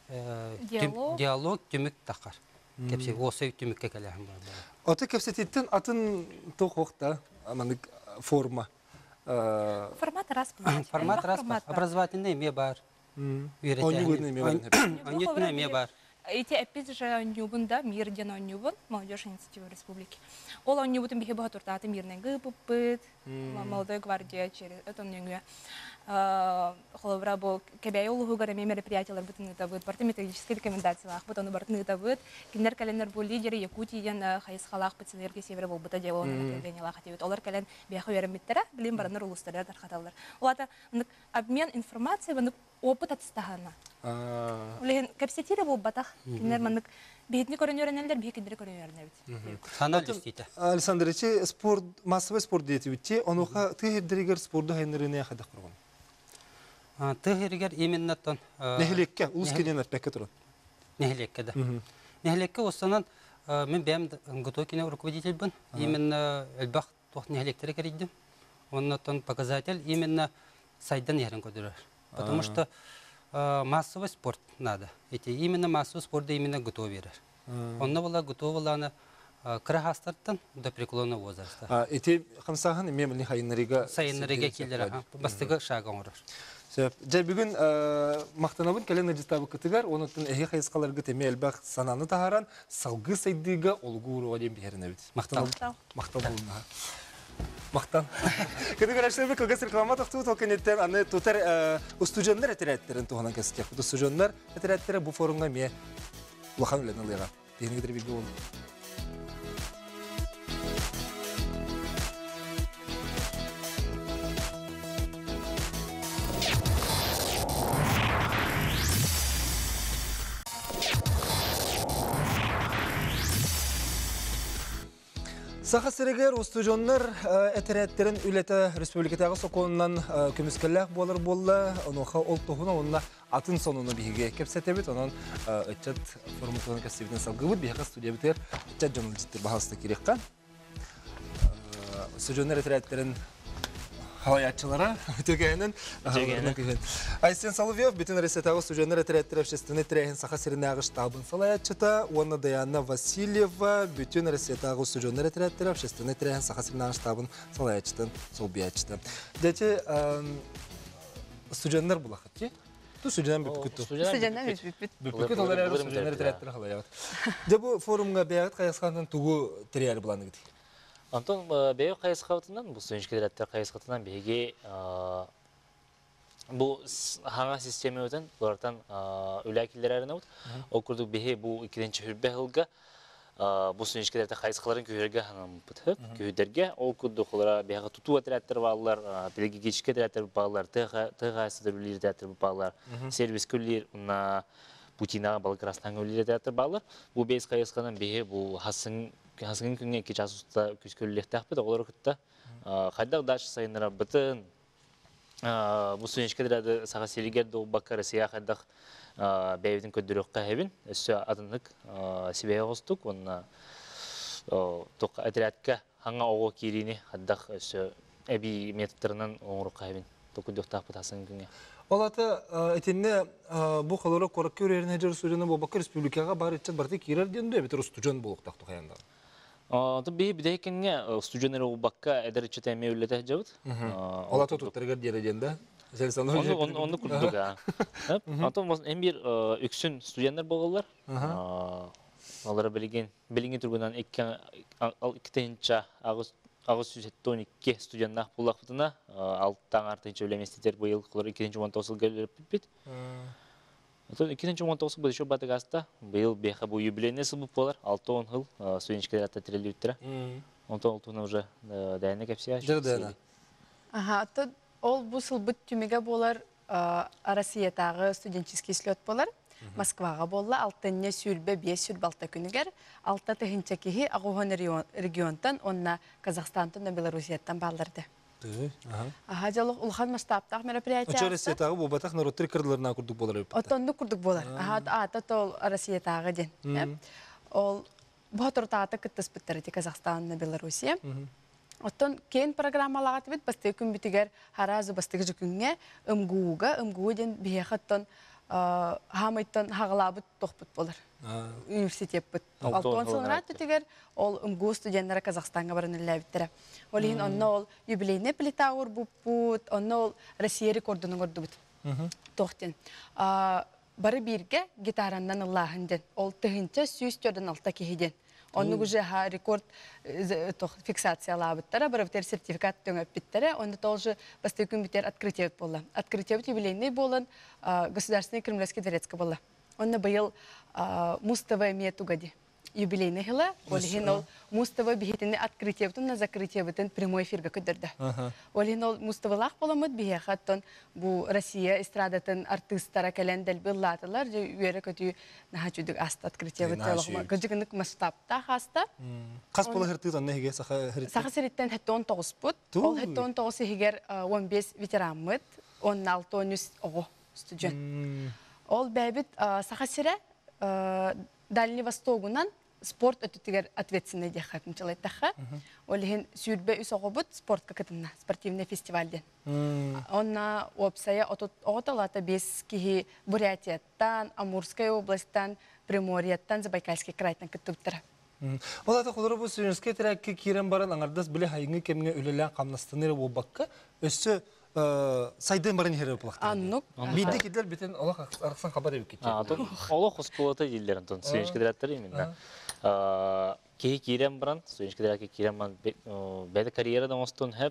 диалог түмік тақар. Кепсе осы түмікке кәләхім бар. Оты кепсететтен атын тоқоқта форма. Формат раз. Формат раз. Образовательный ме бар. Онюбынный ме бар. Онюбынный ме бар. Эти опять же онюбында, мир ден онюбын, молодежь инициатива республики. Ол онюбытын бихе баха туртаты мирнен гыпыппыт, молодой гвардия через это онюгуя. Холовра бол кебяй улугу гараме мероприятиялар бутын ытабыт, барты методические рекомендациялар бутын бартын ытабыт, киндер календар бул лидеры Якутиян хайысхалах пациентерге севере бол бута дел оны направлениялар хатебит. Олар кален бияхы веремиттера, билим бараныр улустардар тархаталар. Олата обмен информацией, ванык опыт отстахана. Улеген капсетире бол батах, киндер мандык бетни көрөнөрөнелер, бие киндер көрөнөрөнебит. Санал дистите. Александр Ильич, спорт, массовый спорт деятельности, онуха тыгердеригер спорту хайнырыны хадах курган. Тыгердеригер именно тон. Нехлекке, узкенен отпекке туран. Нехлекке, да. Нехлекке останан мен бәм готовкине руководитель бун. Именно элбах тох нехлектере керидим. Он тон показатель именно сайдан ярын көдөрөр. Потому что массовый спорт надо. Эти именно массовый спорт да именно готовер. Он была готова крахастартан до преклонного возраста. Эти хамсахан мемли хайнрига сайнрига киллера бастыгы шаган урар. Жай бүгін мақтанабын кәлен әдістабы күтігер, онытын әйе қайысқаларға теме әлбәқ сананы тағаран, салғы сайдыға олғы ұруға дем бейерін әбіт. Мақтан болуына. Мақтан. Күтігер әшілі көгес реклама тоқтуы толкенеттен, аны тұтар ұстужанлар әтірәттерін туғанан кәсікер. Ұстужанлар әтірәттері бұл форумға ме ұлақан өлен алыға. Дейінігідер бейгі олы. Саха сирегер устужоннар этереттерин үлете республикатагы соконунан көмүскеллек болор болла, оноха ол тохуна онна атын сонуну биге кепсетебит, онон өчөт форматын кастибин салгыбыт бига студия битер, өчөт журналисттер бахаста керекка. Устужоннар этереттерин халаятчылара төгенин Айсен Соловьев бүтүн Ресетагы студионер этереттер общественный трейн саха сиринагы штабын салаятчыта, онна Даяна Васильева бүтүн Ресетагы студионер этереттер общественный трейн саха сиринагы штабын салаятчытын солбиятчыта. Дети студионер булахатки? Ту студионер бүпкүттү. Студионер бүпкүт. Бүпкүт алар студионер этереттер халаят. Дебу форумга бягат кайыскандан тугу триер буланы. Антон бейі қайысқауытынан, бұл студенческелераттар қайысқауытынан бейге бұл хаңа системе өтін, бұлардан үләкелер әрін өт. Ол күрдік бейге бұл икіденші хүрбе ғылға бұл студенческелераттар қайысқаларын күйерге хаңам бұтып, күйдерге. Ол күрдік олара бейге тұту әтірәттір бағылар, білгі кешкі әтірәттір бағылар, тұға әсідір үлер әтірәттір бағылар, сервис көлер, Путинаға балық растан өлер әтірәттір бағылар. Бұл бейіз қайысқанан бейге бұл хасың Хасгын күнге ке жасуста күскөлілікті ақпыды, олар күтті. Қайдақ дашы сайыныра бұтын, бұл студенческедерді саға селігерді ол баққары сия қайдақ бәйбдің көддіріққа әбін, өсі адындық себеге қостық, оны әтірәтке хаңа оғы керіне қайдақ өсі әбі методтарынан оңырыққа әбін, көддіқті ақпыды Хасгын күнге. Олаты әтенне бұл қалары қораққа өреріне жер студияны бұл баққа республикаға бар етчет барды керер денді әбетір студиян болуқтақты қаяндағы? Антон бей бидейкенге студионер улбакка эдер читеме үлете жабыт. Олаты туттаргар дереденде. Онны күрдүк. Антон эң бир үксүн студионер болголар. Алар билген, билген тургунан иккитенче агыс агыс жүз он эки студионнак булакытына алттан артынча үлеместер быйыл кылар экинчи он тогуз келип бит. Антон экинчи он тогуз быйыл батыгаста быйыл беха бу юбилейный сыл болар, алты он жыл студенческелерде тирелип үттүрө. Антон алтына уже дайына кепсия. Жардайна. Ага, то ол бу сыл бит түмеге болар Россиядагы студенческий слет болар. Москвага болла алтынне сүрбе бес сүрбе алты күнүгер, алты тыгынча кихи Агугон регионтан, онна Казахстантан, Белоруссияттан балдарды. Ага, жалох улхан масштабтаг мероприятия. Очо Россиядагы бу батак народтар кырларына курдук болар. Отонду курдук болар. Ага, ата тол Россиядагы ден. Ол бохотортата кыттыс биттер Казахстан, Белоруссия. Оттон кен программалага тибит басты күн битигер харазы бастыгы күнгө ымгууга, ымгуу ден бияхаттан хамыттан хағылабыт тоқпыт болар. Университет бұт. Алтуан сылынат өтігер, ол ұмғу студенттері Казахстанға барын үлләбіттірі. Ол ең онна ол юбилейне плита ұр бұппыт, онна ол Россия рекордының орды бұт. Тоқтен. Бары бірге гитарандан Аллахынден. Ол тұхынча сүйістерден алта кехеден. Оны уже рекорд фиксация лабыттара, бары бітер сертификат төңөп биттері. Оны толжы басты күн бітер открытие болы. Открытие юбилейный болын Государственный Кремлевский дворецка болы. Оны байыл Муз-ТВ мету годи. Юбилейный хила, олихин ол Муз-ТВ бихетіне открытие бітін, на закрытие бітін прямой эфирға көдірді. Олихин ол Муз-ТВ-лақ боламыд бихеттон бу Россия эстрадатын артистара кәлендел біллатылар, үйері көтүй наға жүдік аста открытие бітіліғыма. Көджігінік масштабта хаста. Қас болы хіртіз анна хеге сақа хіртіз? Сақа сіріттен хетті он тоғыз бұд. Ол хетті он тоғыз хегер он бес ветеранмыд, он алты он үш оғы студент. Ол бәбіт сақа сірі Дальний Востогунан спорт өтітігер ответственный де қапым чылайтаға. Олеген сүйірбе үс оғыбыт спортқа кітімна, спортивный фестивальден. Онна опсая оғыталата бес кихи Бурятияттан, Амурская областтан, Приморьяттан, Забайкальский крайтан кіттіптірі. Олата қолыры бұл сөйініске тірәкке керен баран аңардас білі хайыңы кеміне өлелен қамнастаныры ол баққа өсі сайдын барын хері бұлақты. Аннук. Бейді кедер бетен олақ арықсан қабар өп кеткен. Олақ құспылаты елдерін тұн сөйінішке дәрәттері емін. Кейі керен баран, сөйінішке дәрәкке керен баран бәді карьерадан остын әп,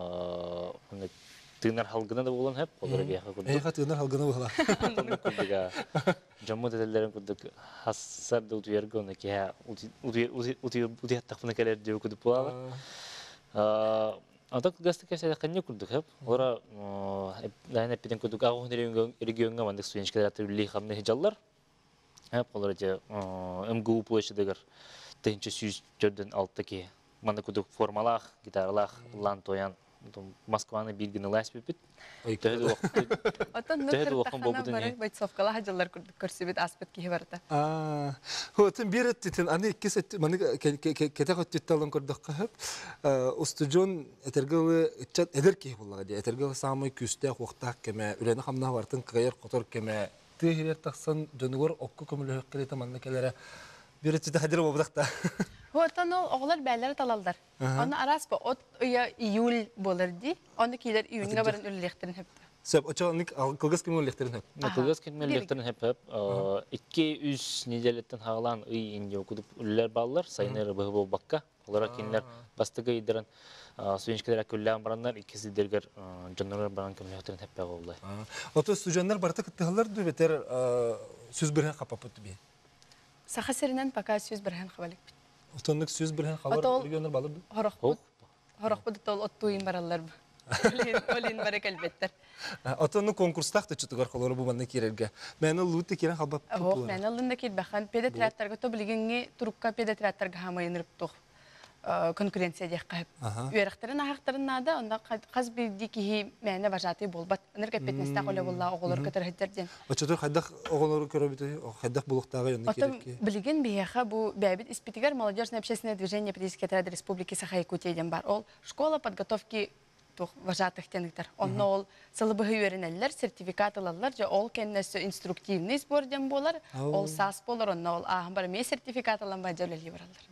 тыңнар халғына да болын әп, олары бияқы күрдік. Әйқа тыңнар халғына болы. Тыңнар күрдік. Жамму тәтелерін күрдік. Хассарды ұтуергі оны кейі ұтияттақпыны кәлер деу күдіп болалы. Антак гасты кәсәдә кәнне күрдек хәп. Олар дайна пиден күрдек агы регионга мандык студенчка дәрәтте үлли хамны хиҗаллар. Хәп олар җа МГУ площадыгар тенче сүз җөрдән алты-ки. Манда күрдек формалах, гитаралах, лантоян, Москваны билгене лайс бит. Тәһәдә вакыт. Атан нәтер тахана бойцовкала хаҗаллар күрдек көрсөбит аспет ки барда. А, хотын биреттен аны кесет маны кете көттәлән күрдек хәп. Устуҗон этергеле чат эдер ки буллага ди. Этергеле самый күстә вакытта кеме үләне хамна бартын кыйыр котор кеме тегер тахсан җонугор окку көмөлө килете манны келәре. Биреттен хәдер булдыкта. Хотан ол оғылар бәлері талалдар. Оны арас ба, от ұя июль болыр ди. Оны кейлер июньға барын өлі хепті. Сөп, очалынық қылғыз кеме өлі лектерін хеп? Қылғыз кеме өлі лектерін хеп хеп. Икки-үз неделеттен хағылан ұй инде оқыдып өлілер балылар. Сайынары бұғы бол баққа. Олара кейлер бастығы едірін студенчкелер әкөллән барандар, иккесі дергер жонлар баран кеме лектерін хеп бәғы олай. Ото студенттер барты күттіғалар ду бетер сөз бірген қапапыты бе? Сақа серінен пока сөз бірген қабалик бит. Отонлық сөз бірген қалар регионер балыр бі? Хорақ бұды тол оттуын баралар бі. Олин бары кәлбеттер. Отонлық конкурстақ да чүтігар қалары бұл манна керерге. Мәні лұтты керен қалбап бұл? Оқ, мәні лұнда кер бәқан педатриаттарға то білгенге тұрыққа педатриаттарға хамайынырып тоқ конкуренция дек қайып. Үйеріқтарын ағақтарын нады, онда қаз білді кейі мәні важаты болбат. Үнір кәпетнесті қолы болла оғылыр көтір хеттерден. Очатыр қайдақ оғылары көрі біті, қайдақ бұлықтағы йонны керекке? Білген бейеға бұл бәбіт испитігер молодежное общественное движение Приднестровской отряда Республики Саха-Якутиядан бар. Ол школа подготовки важатых теніктер. Онна ол сылыбығы үйерінелер, сертификат алалар, жа ол кәннесі инструктивный сборден болар, ол сас болар, онна ол ағын бары ме сертификат алан ба жөлелі баралар.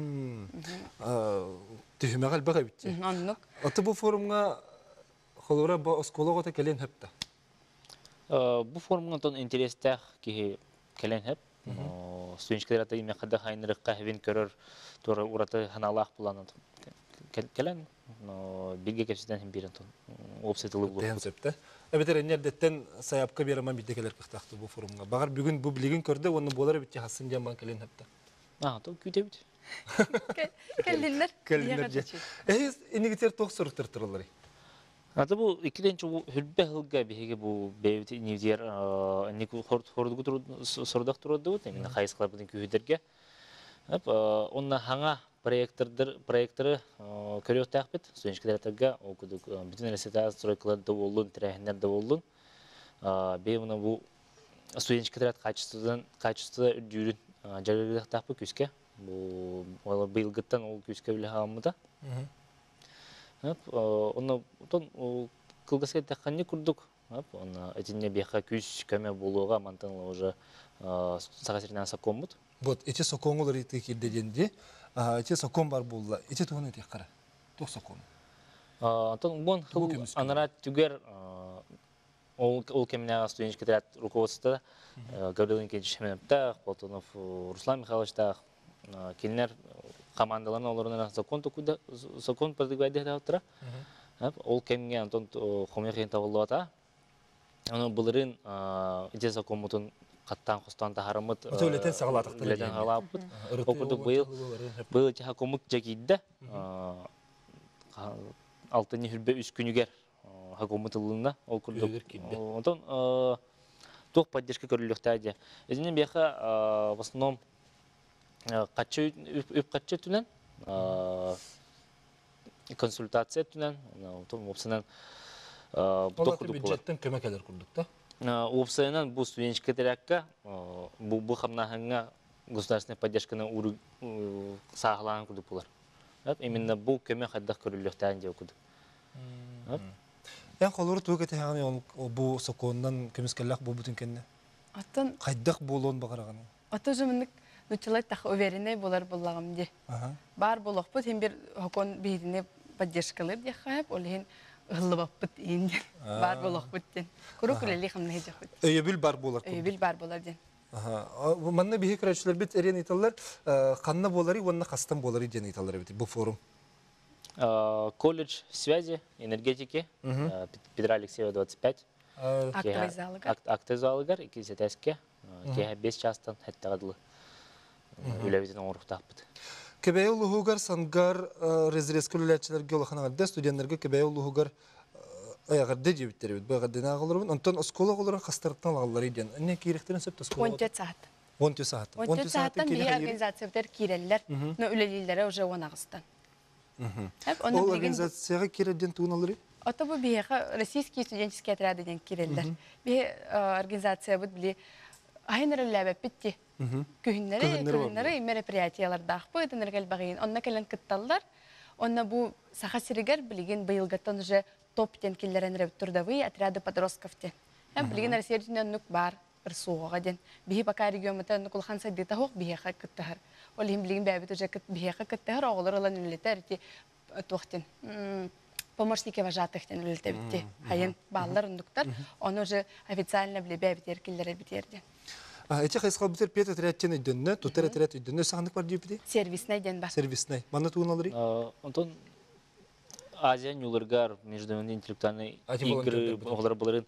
Түйіме қалбаға бітті. Оннық. Оты бұл форумға қолыра оскологота кәлен хөпті? Бұл форумға тон интерестәқ кейі кәлен хөп. Студенчкелер аты име қады қайнырыққа әвен көрір, тұры ұраты ханалақ бұланы кәлен. Билге кәпсізден хем берін тұн опсетілі бұл. Дән сөпті. Әбетер әнердеттен саяпқа беріман бітекелер қықтақты бұл форумға. Бағар бүгін бұл білігін көрді, оны болары бітте хасын жаман кәлен хөпті. А, то күйте біт. Кәлінлер. Кәлінлер же. Әйіз, енігітер тоқ сұрықтыр тұрылары? Аты бұл екіленші хүлбе ғылға бейге бұл бәйбіті иневдер хордығы сұрдақ тұрады бұд, емені қайысқылар бұдың күйдерге. Онна хаңа проекторы көрі өттәқ бет, студенчкелердерге бүтін ресетаз стройкалар да олын, тірәхінер да олын. Бей мұна бұл студенчкелерд качествода үрдүйрін жарғылық тақпы күске. Бұйылғыттан ол күске білі ғамыда. Онна қылғысқа тәққанне күрдік Он этине беха күш көме болуға мантанла уже сағасырынан сакон бұд. Вот, эти сакон олар еті келдегенде, эти сакон бар болла, эти туғын өте қара, тоқ сакон. Антон, бон, анара түгер, ол кемінеға студенческий отряд руководствода, Гаврилин Кенчич Шеменептақ, Полтонов Руслан Михайловичтақ, келінер командаларын оларына закон токуда, закон продвигайды дауттыра. Ол кемінге Антон Хомехин тавылы ата. Оны бұлырын иде закон мұтын қаттан құстан тахарымыт. Өтеулетен сағалатық. Өтеулетен сағалапыт. Оқырдық бұйыл, бұйыл тиха комық жакейді. Алтыны хүрбе үш күнігер хакомытылығында оқырдық. Онтон тоқ поддержка көріліктәді. Өзінен беха в основном қатшы үп қатшы түнен, консультация түнен, опсынан Олаты бюджеттен көмек әлер күрдік та? Опсынан бұл студенческий тәрәкка, бұл қамнағыңа государственная поддержканы сағылаған күрдік болар. Именно бұл көмек қаддақ көріліктәді де өкүдік. Ян қолыры туы кәте хағаны бұл соқуындан көмескәлләқ бұл бүтін кәнне? Қайдақ болуын бағарағаны? Аты жымындық нұтчылай тақы уверенный болар болағымде. Бар болақ бұд, хем бір хокон бейдіне поддержкалыр де қайып, олығын ұғылы бап бұд енден. Бар болақ бұдден. Күрі күлелі қамны хеджақ бұд. Өйебіл бар болар? Өйебіл бар болар ден. Манна бейі күрәшілер бет әрен еталар, қанна болары, онына қастан болары ден еталар бет, бұл форум? Колледж связи, энергетики, Петра Алексеева, двадцать пять. Актовизалыгар, икизетеске, кеге бес частан хәттәғадылы. Үләбетен оңырықтақ бұд. Кебәй ұлығығар сангар резерескіл үләтшілерге олақанағарды студентлерге кебәй ұлығығар аяғарды дебіттері бід. Бағадден ағылырын, онтан оскола оларын қастарттан алғалары еден. Әне кейректерін сөпті оскола? он төрт сағат. он төрт сағат. он төрт сағаттан бейі организация бітер кейрелілер, үләлелері уже он ағыстан. Ол организацияға кереден туын алыры? Ото бұл бейеға российский студенческий отряды ден керелілер. Бейі организация бұд біле айнырылы бітті. Күхінлері мероприятияларда ақпы, өтініргел бағайын. Онна кәлін күтталдар. Онна бұл сақа сірігер білген бұйылғаттан уже топ-тен келдерін рәбіт тұрдавы отряды подростковтен. Білген Россияден нүк бар, бір суғаға ден. Бейі бақа регионыта нүк ұлған сайдыта хоқ бейеға күттігір. Ол ең білген бәбіт уже бейеға күттігір, оғылыр ұлан үлеті әрті тоқтен. Помощники вожатықтен үлеті бітті. Хайын балылар үндіктар. Оны уже официально біле бәбіт еркелдері бітерді. Эти хайскал битер пет отрядтен өйдөнне, тутер отряд өйдөнне сағындық бар дейбіде? Сервисный ден бар. Сервисный. Маны туын алыры? Антон, Азия, Нюлыргар, международные интеллектуальные игры, оғылар боларын,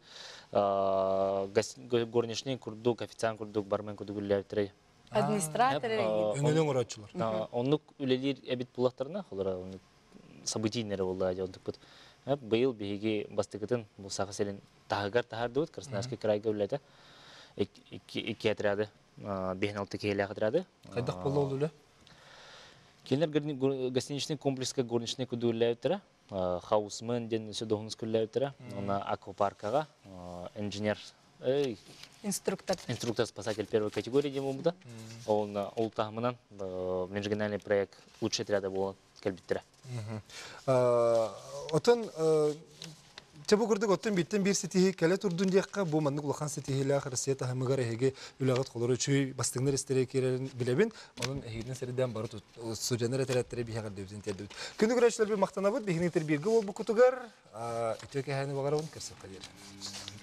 горничный курдук, официан курдук, бармен курдук үлләбіттірей. Администраторы. Өнөнен ұратшылар. Онлық үлелер әбет бұлақтарына, олар событийнері болды адиондық бұд. Бұйыл бейге бастықытын бұл сақа селен тағығар тағарды бұд, Красноярский крайға үлләді. Iki отряды, бейін алты кейлі отряды. Қайдақ болу олы? Келінер гостиничный комплексқа горничный күді үлі өттірі. Хаусмен ден сөдоғыңыз күлі өттірі. Оны аквапаркаға инженер, инструктор инструктор спасатель первой категории дем ұмыды. Ол тағымынан межрегиональный проект лучший отряда болған кәлбеттірі. Отын Чабу көрдік оттын биттен бір сетихи кәлі тұрдың дейққа бұл маңның ұлақан сетихилі ақыр сет ахымығар әйге үлағат қолыры чүй бастыңнар істері керерін білебін, оның әйгіден сәріден бары сұжаныр әтәрәттері бейхағар дөбізін тердібіт. Күнді күрәшілер бір мақтанабыд, бейхінетер біргі ол бұл күтігар, үтеке әйіні бағарауын көрсек қадер.